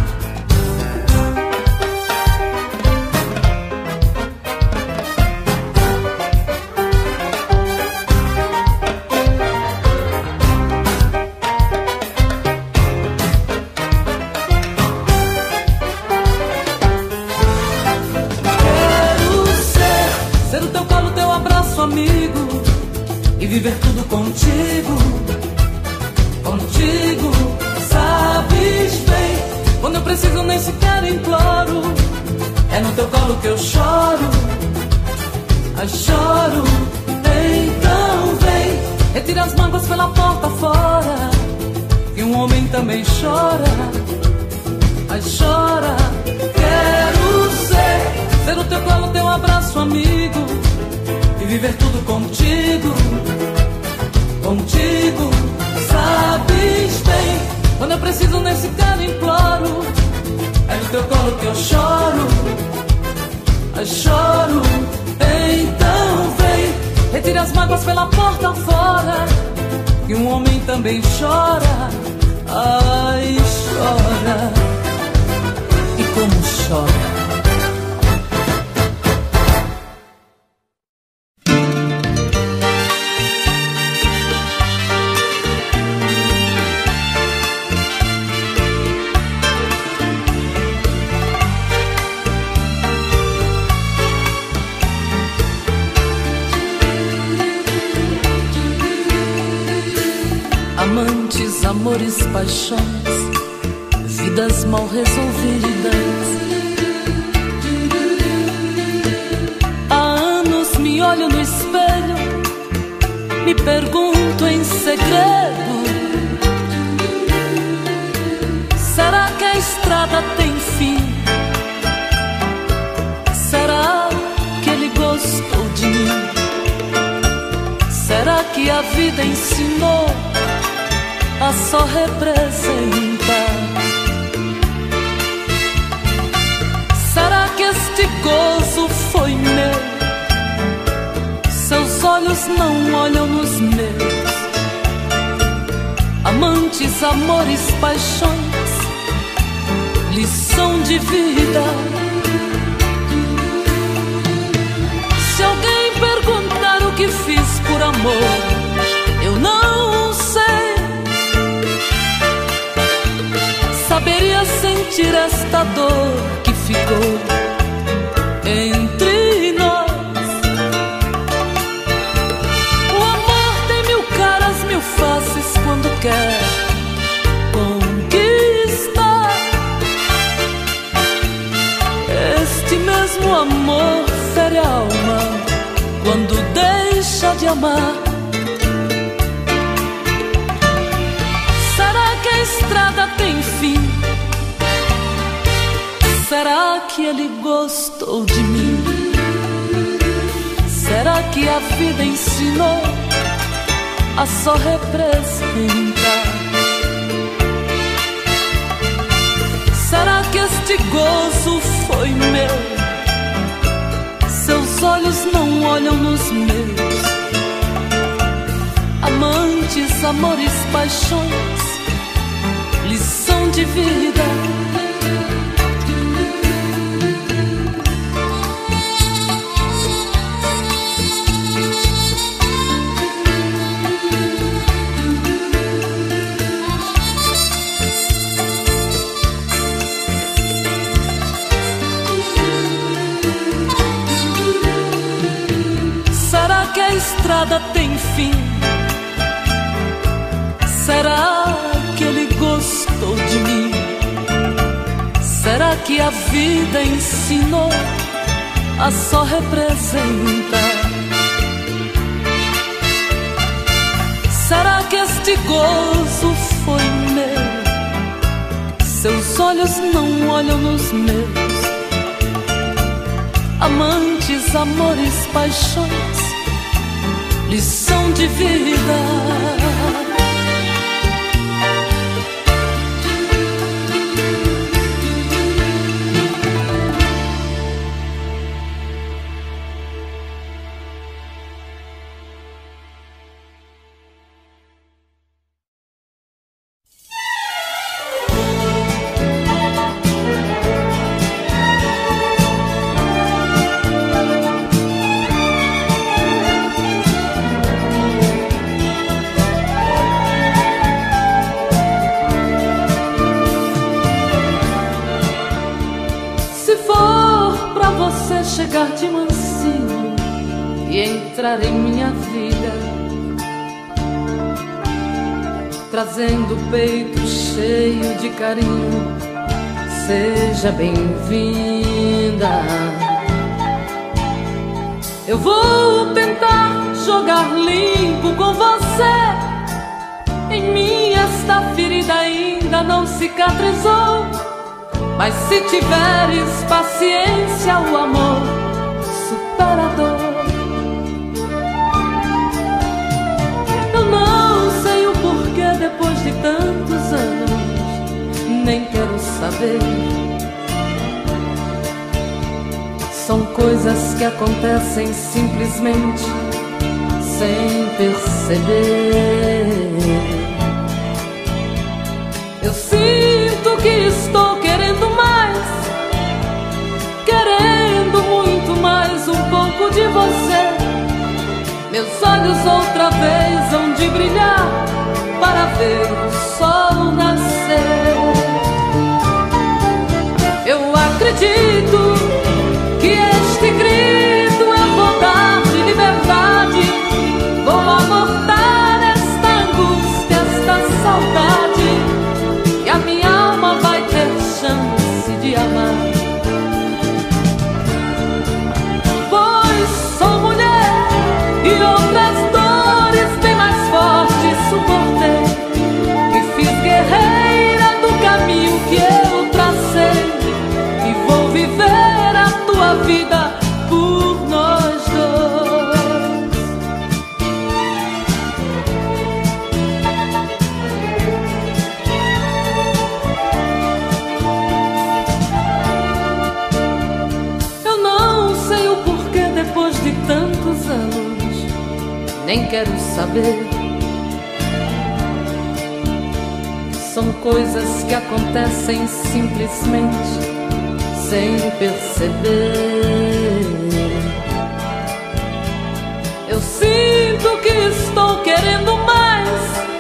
Ser o teu colo, teu abraço, amigo, e viver tudo contigo, contigo. Sabes bem, quando eu preciso nem sequer imploro, é no teu colo que eu choro, ai, choro. Então vem, retira as mágoas pela porta fora, que um homem também chora, ai, chora. Quero ser o teu colo, teu abraço, amigo, e viver tudo contigo, contigo. Sabes bem, quando eu preciso nem sequer imploro, é no teu colo que eu choro, ai, choro. Então vem, retire as mágoas pela porta fora, que um homem também chora, ai, chora. E como chora. Amantes, amores, paixões, vidas mal resolvidas. Há anos me olho no espelho, me pergunto em segredo: será que a estrada tem fim? Será que ele gostou de mim? Será que a vida ensinou a só representar? Será que este gozo foi meu? Seus olhos não olham nos meus. Amantes, amores, paixões, lição de vida. Se alguém perguntar o que fiz por amor, eu não sei. Saberia sentir esta dor que ficou entre nós. O amor tem mil caras, mil faces quando quer conquistar. Este mesmo amor fere a alma quando deixa de amar. Será que a estrada tem fim? Será que ele gostou de mim? Será que a vida ensinou a só representar? Será que este gozo foi meu? Seus olhos não olham nos meus. Amantes, amores, paixões, lição de vida. Será que a estrada tem fim? Será que ele gostou de mim? Será que a vida ensinou a só representar? Será que este gozo foi meu? Seus olhos não olham nos meus. Amantes, amores, paixões, lição de vida. você chegar de mansinho e entrar em minha vida, trazendo o peito cheio de carinho, seja bem-vinda. Eu vou tentar jogar limpo com você. Em mim esta ferida ainda não cicatrizou, mas se tiveres paciência, o amor supera a dor. Eu não sei o porquê depois de tantos anos, nem quero saber. São coisas que acontecem simplesmente sem perceber. Eu sinto que estou querendo mais, querendo muito mais um pouco de você. Meus olhos outra vez hão de brilhar para ver o sol nascer. Eu acredito que este grito eu vou dar de liberdade. Vou abortar esta angústia, esta saudade, e a minha alma vai ter chance de amar. Pois sou mulher e outras dores bem mais fortes suportei, e fiz guerreira do caminho que eu tracei, e vou viver a tua vida por nós dois. Eu não sei o porquê depois de tantos anos, nem quero saber. São coisas que acontecem simplesmente sem perceber. Eu sinto que estou querendo mais,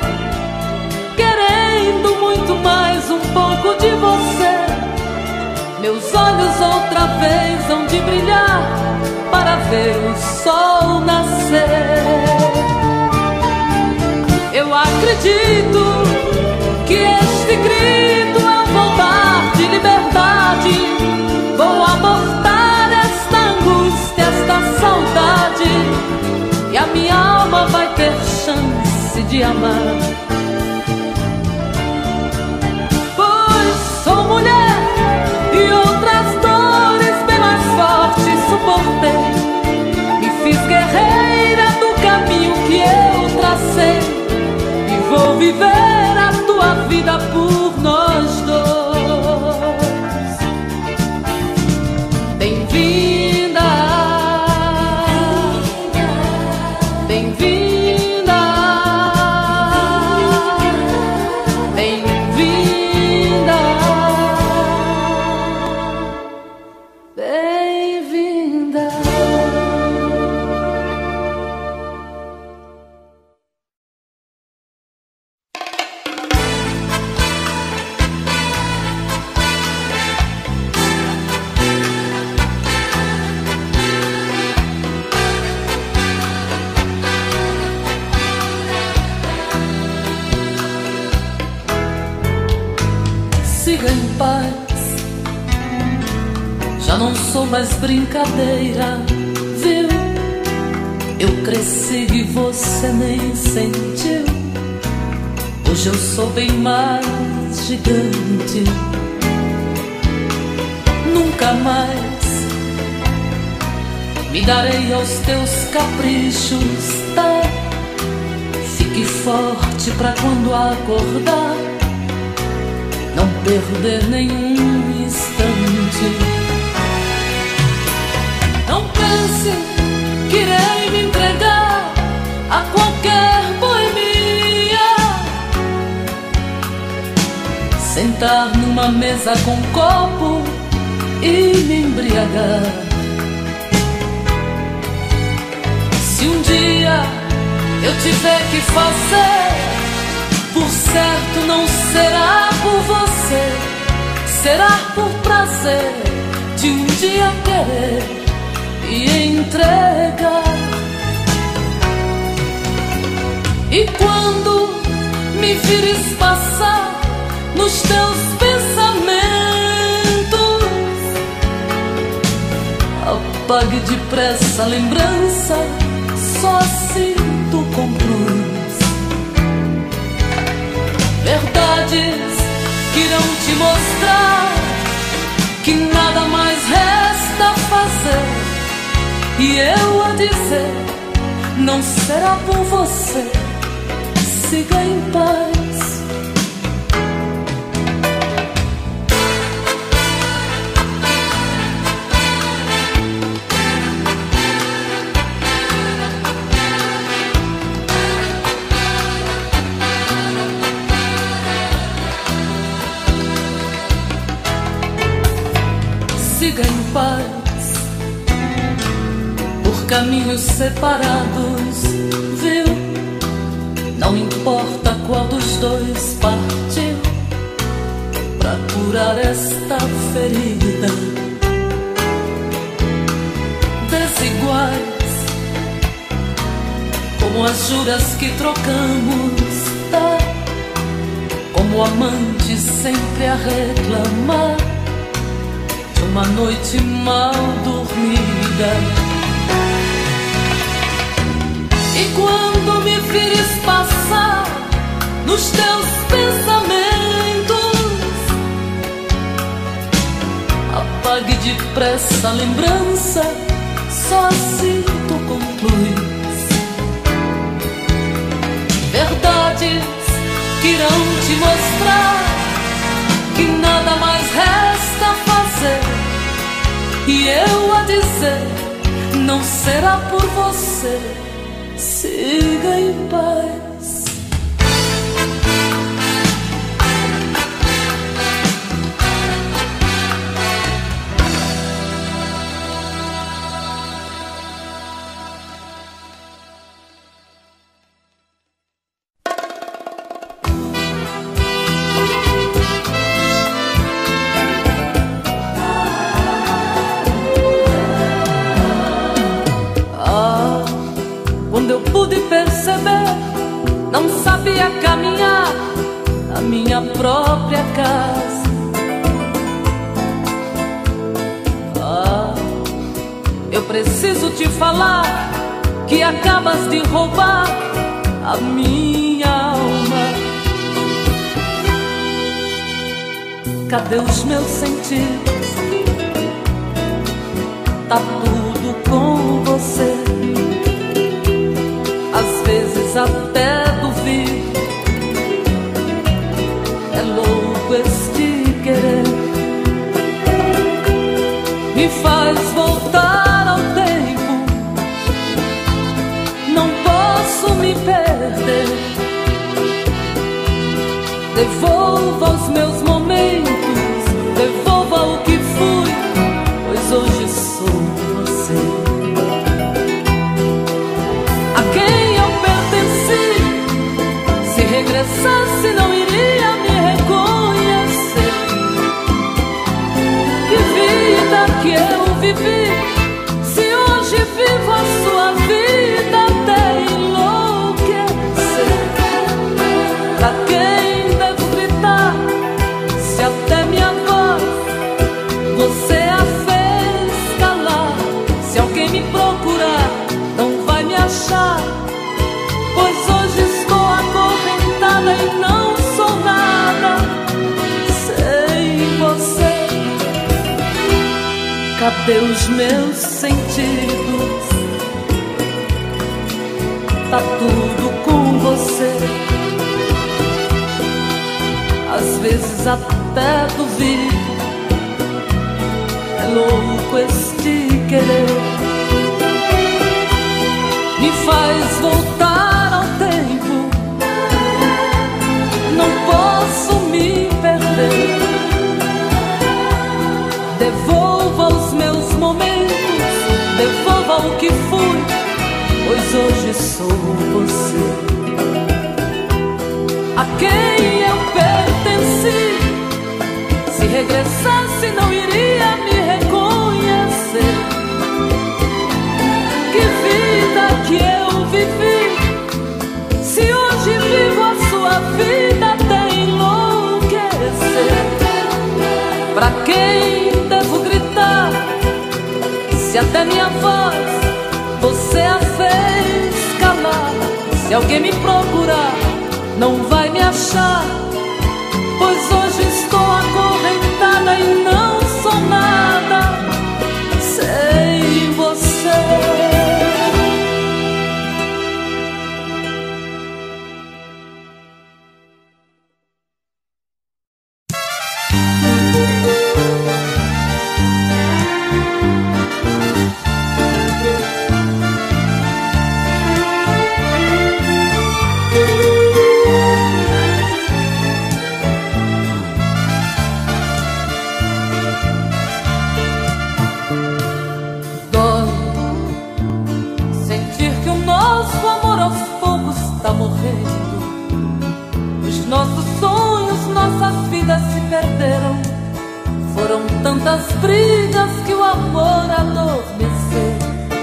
querendo muito mais um pouco de você. Meus olhos outra vez hão de brilhar para ver o sol nascer. Eu acredito que este grito é um voltar de liberdade. Vou abortar esta angústia, esta saudade, e a minha alma vai ter chance de amar. Pois sou mulher e outras dores bem mais fortes suportei, e fiz guerreira do caminho que eu tracei, e vou viver a tua vida por nós dois. Bem-vinda, bem-vinda, bem-vinda, bem-vinda. Siga em paz, já não sou mais brincadeira, viu? Eu cresci e você nem sentiu. Hoje eu sou bem mais gigante. Nunca mais me darei aos teus caprichos, tá? Fique forte pra quando acordar não perder nenhum instante. Não pense que irei me entregar a qualquer boemia, sentar numa mesa com um copo e me embriagar. Se um dia eu tiver que fazer, por certo não será por você, será por prazer de um dia querer e entregar. E quando me vires passar nos teus pensamentos, apague depressa a lembrança, só assim tu concluis. Verdades que irão te mostrar que nada mais resta fazer, e eu a dizer, não será por você, siga em paz. Siga em paz, por caminhos separados, viu? Não importa qual dos dois partiu pra curar esta ferida. Desiguais, como as juras que trocamos, tá? Como amantes sempre a reclamar uma noite mal dormida. E quando me vires passar nos teus pensamentos, apague depressa a lembrança, só assim tu concluis. Verdades que irão te mostrar que nada mais resta fazer, e eu a dizer, não será por você, siga em paz. Não sabia caminhar a minha própria casa. Eu preciso te falar que acabas de roubar a minha alma. Cadê os meus sentidos? Tá tudo com você. Às vezes até duvido, é louco este querer. Me faz voltar ao tempo, não posso me perder. Devolva os meus momentos, devolva o que fui, pois hoje sou você. Regressasse, não iria me reconhecer. Que vida que eu vivi, se hoje vivo a sua vida até enlouquecer. Pra quem devo gritar, se até minha voz você a fez calar? Se alguém me procurar, não vai me achar, pois hoje estou acorrentada e não sou nada sem você. Cadê os meus sentidos? Tá tudo com você. Às vezes até duvido, é louco este querer. Me faz voltar ao tempo, não posso me perder. Devolva os meus momentos, devolva o que fui, pois hoje sou você. A quem eu pertenci, se regressasse não iria me reconhecer. Pra quem devo gritar, se até minha voz você a fez calar? Se alguém me procurar, não vai me achar, pois hoje estou acorrentada e não sou nada sem você. Foram tantas brigas que o amor adormeceu.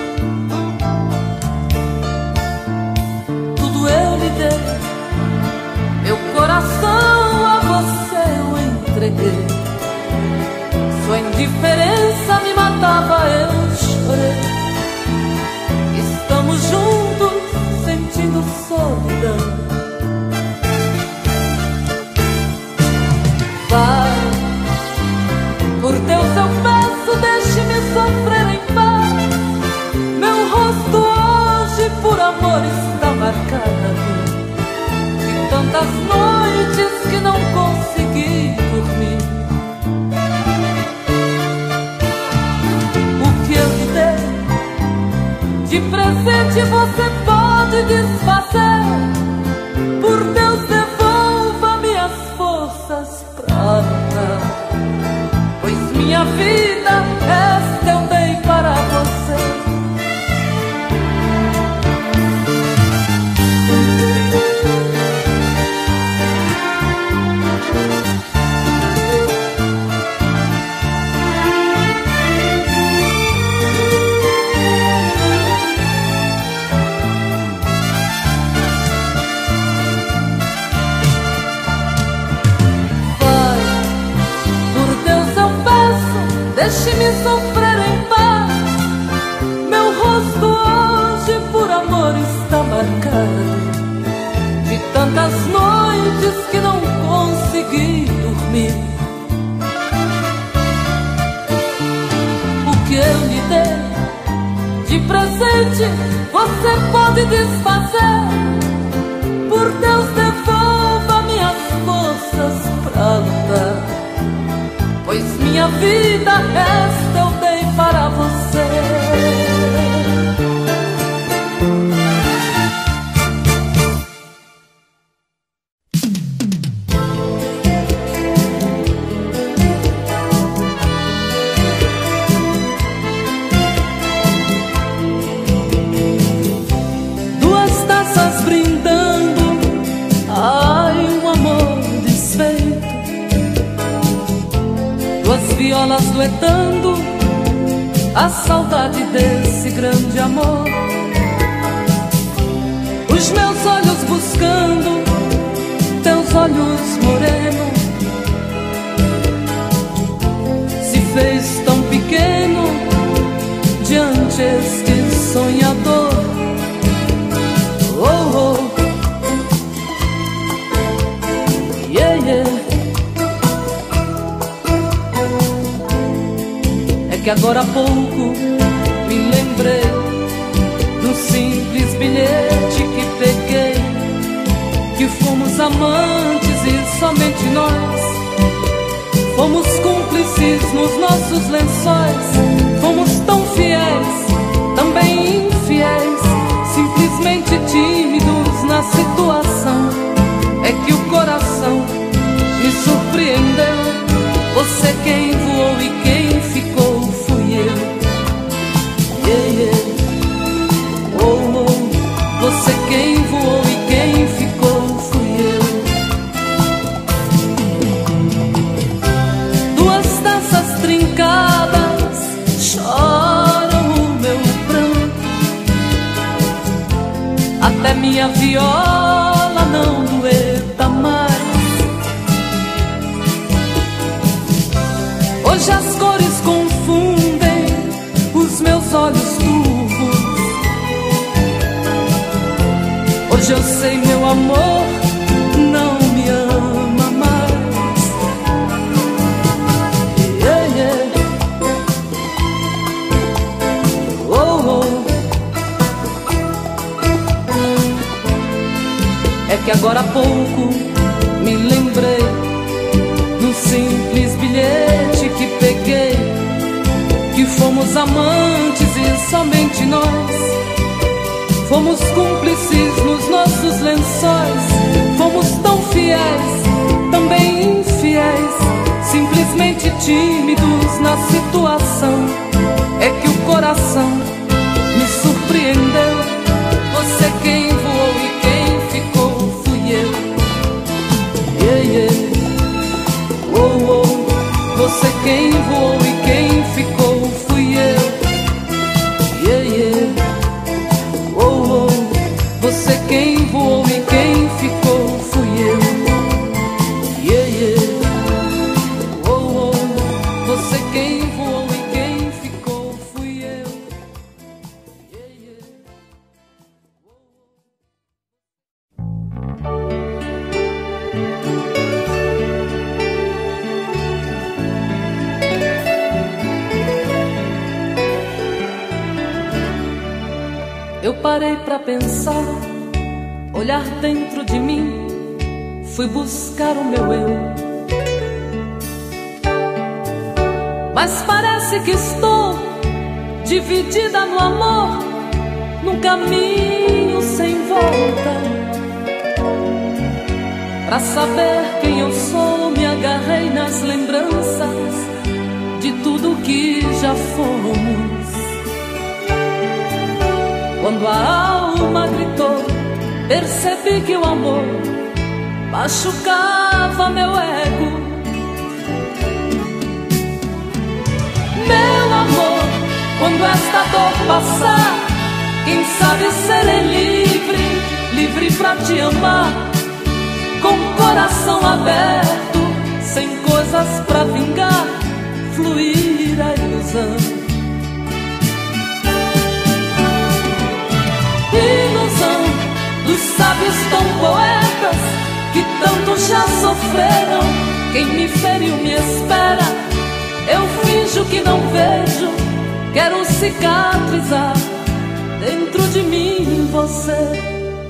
Tudo eu lhe dei, meu coração a você eu entreguei. Sua indiferença me matava, eu chorei. Estamos juntos sentindo solidão. Vai, por Deus eu peço, deixe-me sofrer em paz. Meu rosto hoje por amor está marcado de tantas noites que não consegui dormir. O que eu lhe dei de presente você pode desfazer. Por Deus devolva minhas forças pra lutar, pois minha vida esta eu dei para você. Deixe-me sofrer em paz. Meu rosto hoje por amor está marcado de tantas noites que não consegui dormir. O que eu lhe dei de presente você pode desfazer. Por Deus devolva minhas forças pra lutar, pois minha vida esta eu dei para você. Duas taças brindando, ai, um amor desfeito. Duas violas duetando a saudade desse grande amor. Os meus olhos buscando teus olhos morenos, se fez tão pequeno diante este sonhador. Oh, oh, yeah, yeah. Que agora há pouco me lembrei do simples bilhete que peguei, que fomos amantes e somente nós fomos cúmplices nos nossos lençóis. Fomos tão fiéis, também infiéis, simplesmente tímidos na situação. É que o coração me surpreendeu. Você quem voou e quem ficou fui eu. Yeah, yeah. Oh, oh. Você quem voou e quem ficou fui eu. Duas taças trincadas choram o meu pranto, até minha viola não dueta mais. pouco me lembrei num simples bilhete que peguei, que fomos amantes e somente nós. Fomos cúmplices nos nossos lençóis, fomos tão fiéis, também infiéis, simplesmente tímidos na situação. É que o coração me surpreendeu. Você quem voou e quem ficou fui eu. Yeah, yeah. Oh, oh. Você quem voou e quem ficou fui eu. Yeah, yeah. Oh, oh. Você quem voou e quem ficou fui eu. Yeah, yeah. Oh, oh. Você quem voou e quem ficou fui eu. Yeah, yeah. Eu parei pra pensar, olhar dentro de mim, fui buscar o meu eu. Mas parece que estou dividida no amor, num caminho sem volta. Pra saber quem eu sou, me agarrei nas lembranças de tudo que já fomos. Quando a alma gritou, percebi que o amor machucava meu ego. Meu amor, quando esta dor passar, quem sabe serei livre, livre pra te amar, com o coração aberto, sem coisas pra vingar, fluir a ilusão. Ilusão dos sábios tão poetas que tanto já sofreram. Quem me feriu me espera. Eu finjo que não vejo, quero cicatrizar dentro de mim você.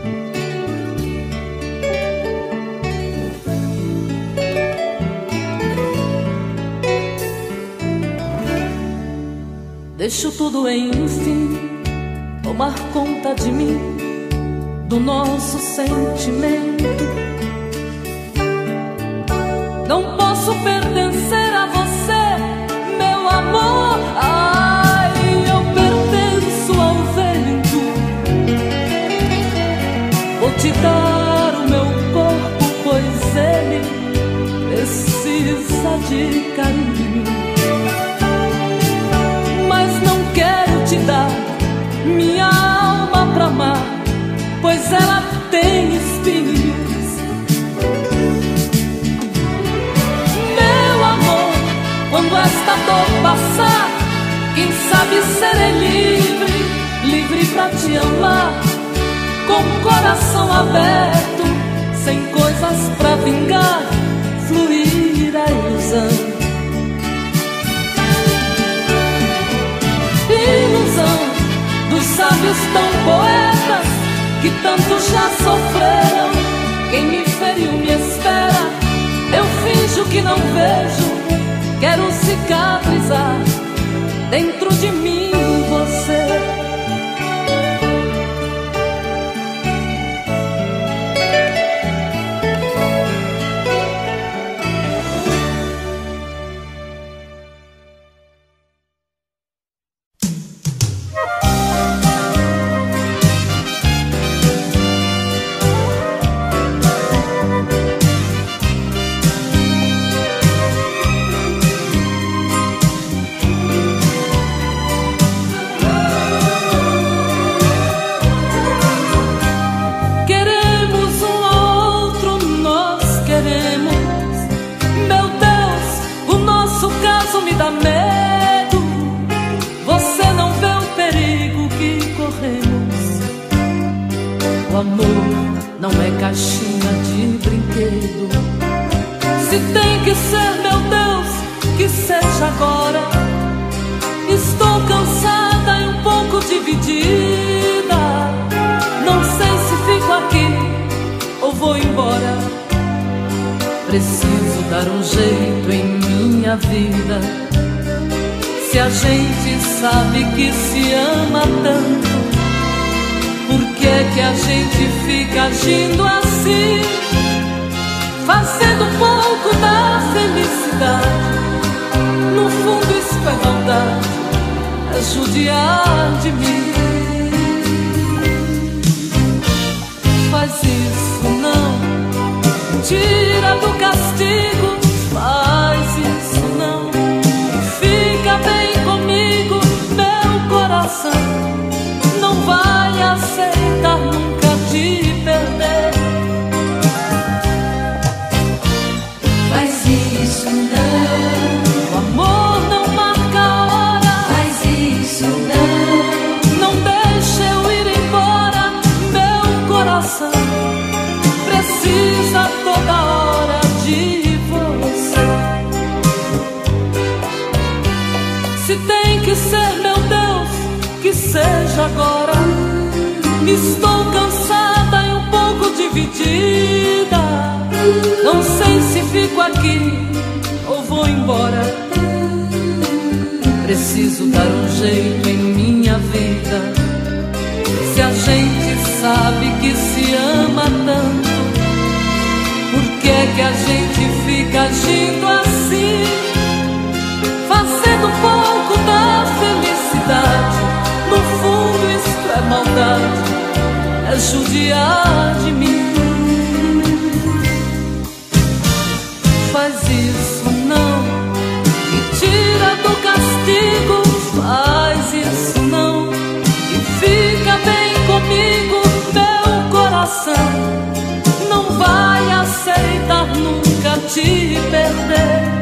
Deixo tudo enfim tomar conta de mim, do nosso sentimento. Não posso pertencer a você, meu amor. Ai, eu pertenço ao vento. Vou te dar o meu corpo, pois ele precisa de carinho. Mas não quero te dar minha alma pra amar, pois ela tem espinhos. Meu amor, quando esta dor passar, quem sabe serei livre, livre pra te amar, com o coração aberto, sem coisas pra vingar, fluir a ilusão. Ilusão dos sábios tão poetas que tanto já sofreram. Quem me feriu me espera. Eu finjo que não vejo, quero cicatrizar dentro de mim você. vou embora. Preciso dar um jeito em minha vida. Se a gente sabe que se ama tanto, por que é que a gente fica agindo assim? Fazendo pouco da felicidade. No fundo isso é maldade, é judiar de mim. Faz isso não, tira do castigo. Faz isso não, fica bem comigo. Meu coração não vai aceitar nunca te perder. Faz isso não, O amor não marca a hora. faz isso não, Não deixe eu ir embora. Meu coração precisa toda hora de você. Se tem que ser, meu Deus, que seja agora. Estou cansada e um pouco dividida. Não sei se fico aqui ou vou embora. Preciso dar um jeito em minha vida. Se a gente sabe que se ama tanto, por que é que a gente fica agindo assim? Fazendo pouco da felicidade. No fundo isto é maldade, é judiar de mim. Faz isso não, me tira do castigo. Faz isso não, e fica bem comigo. Meu coração não vai aceitar nunca te perder.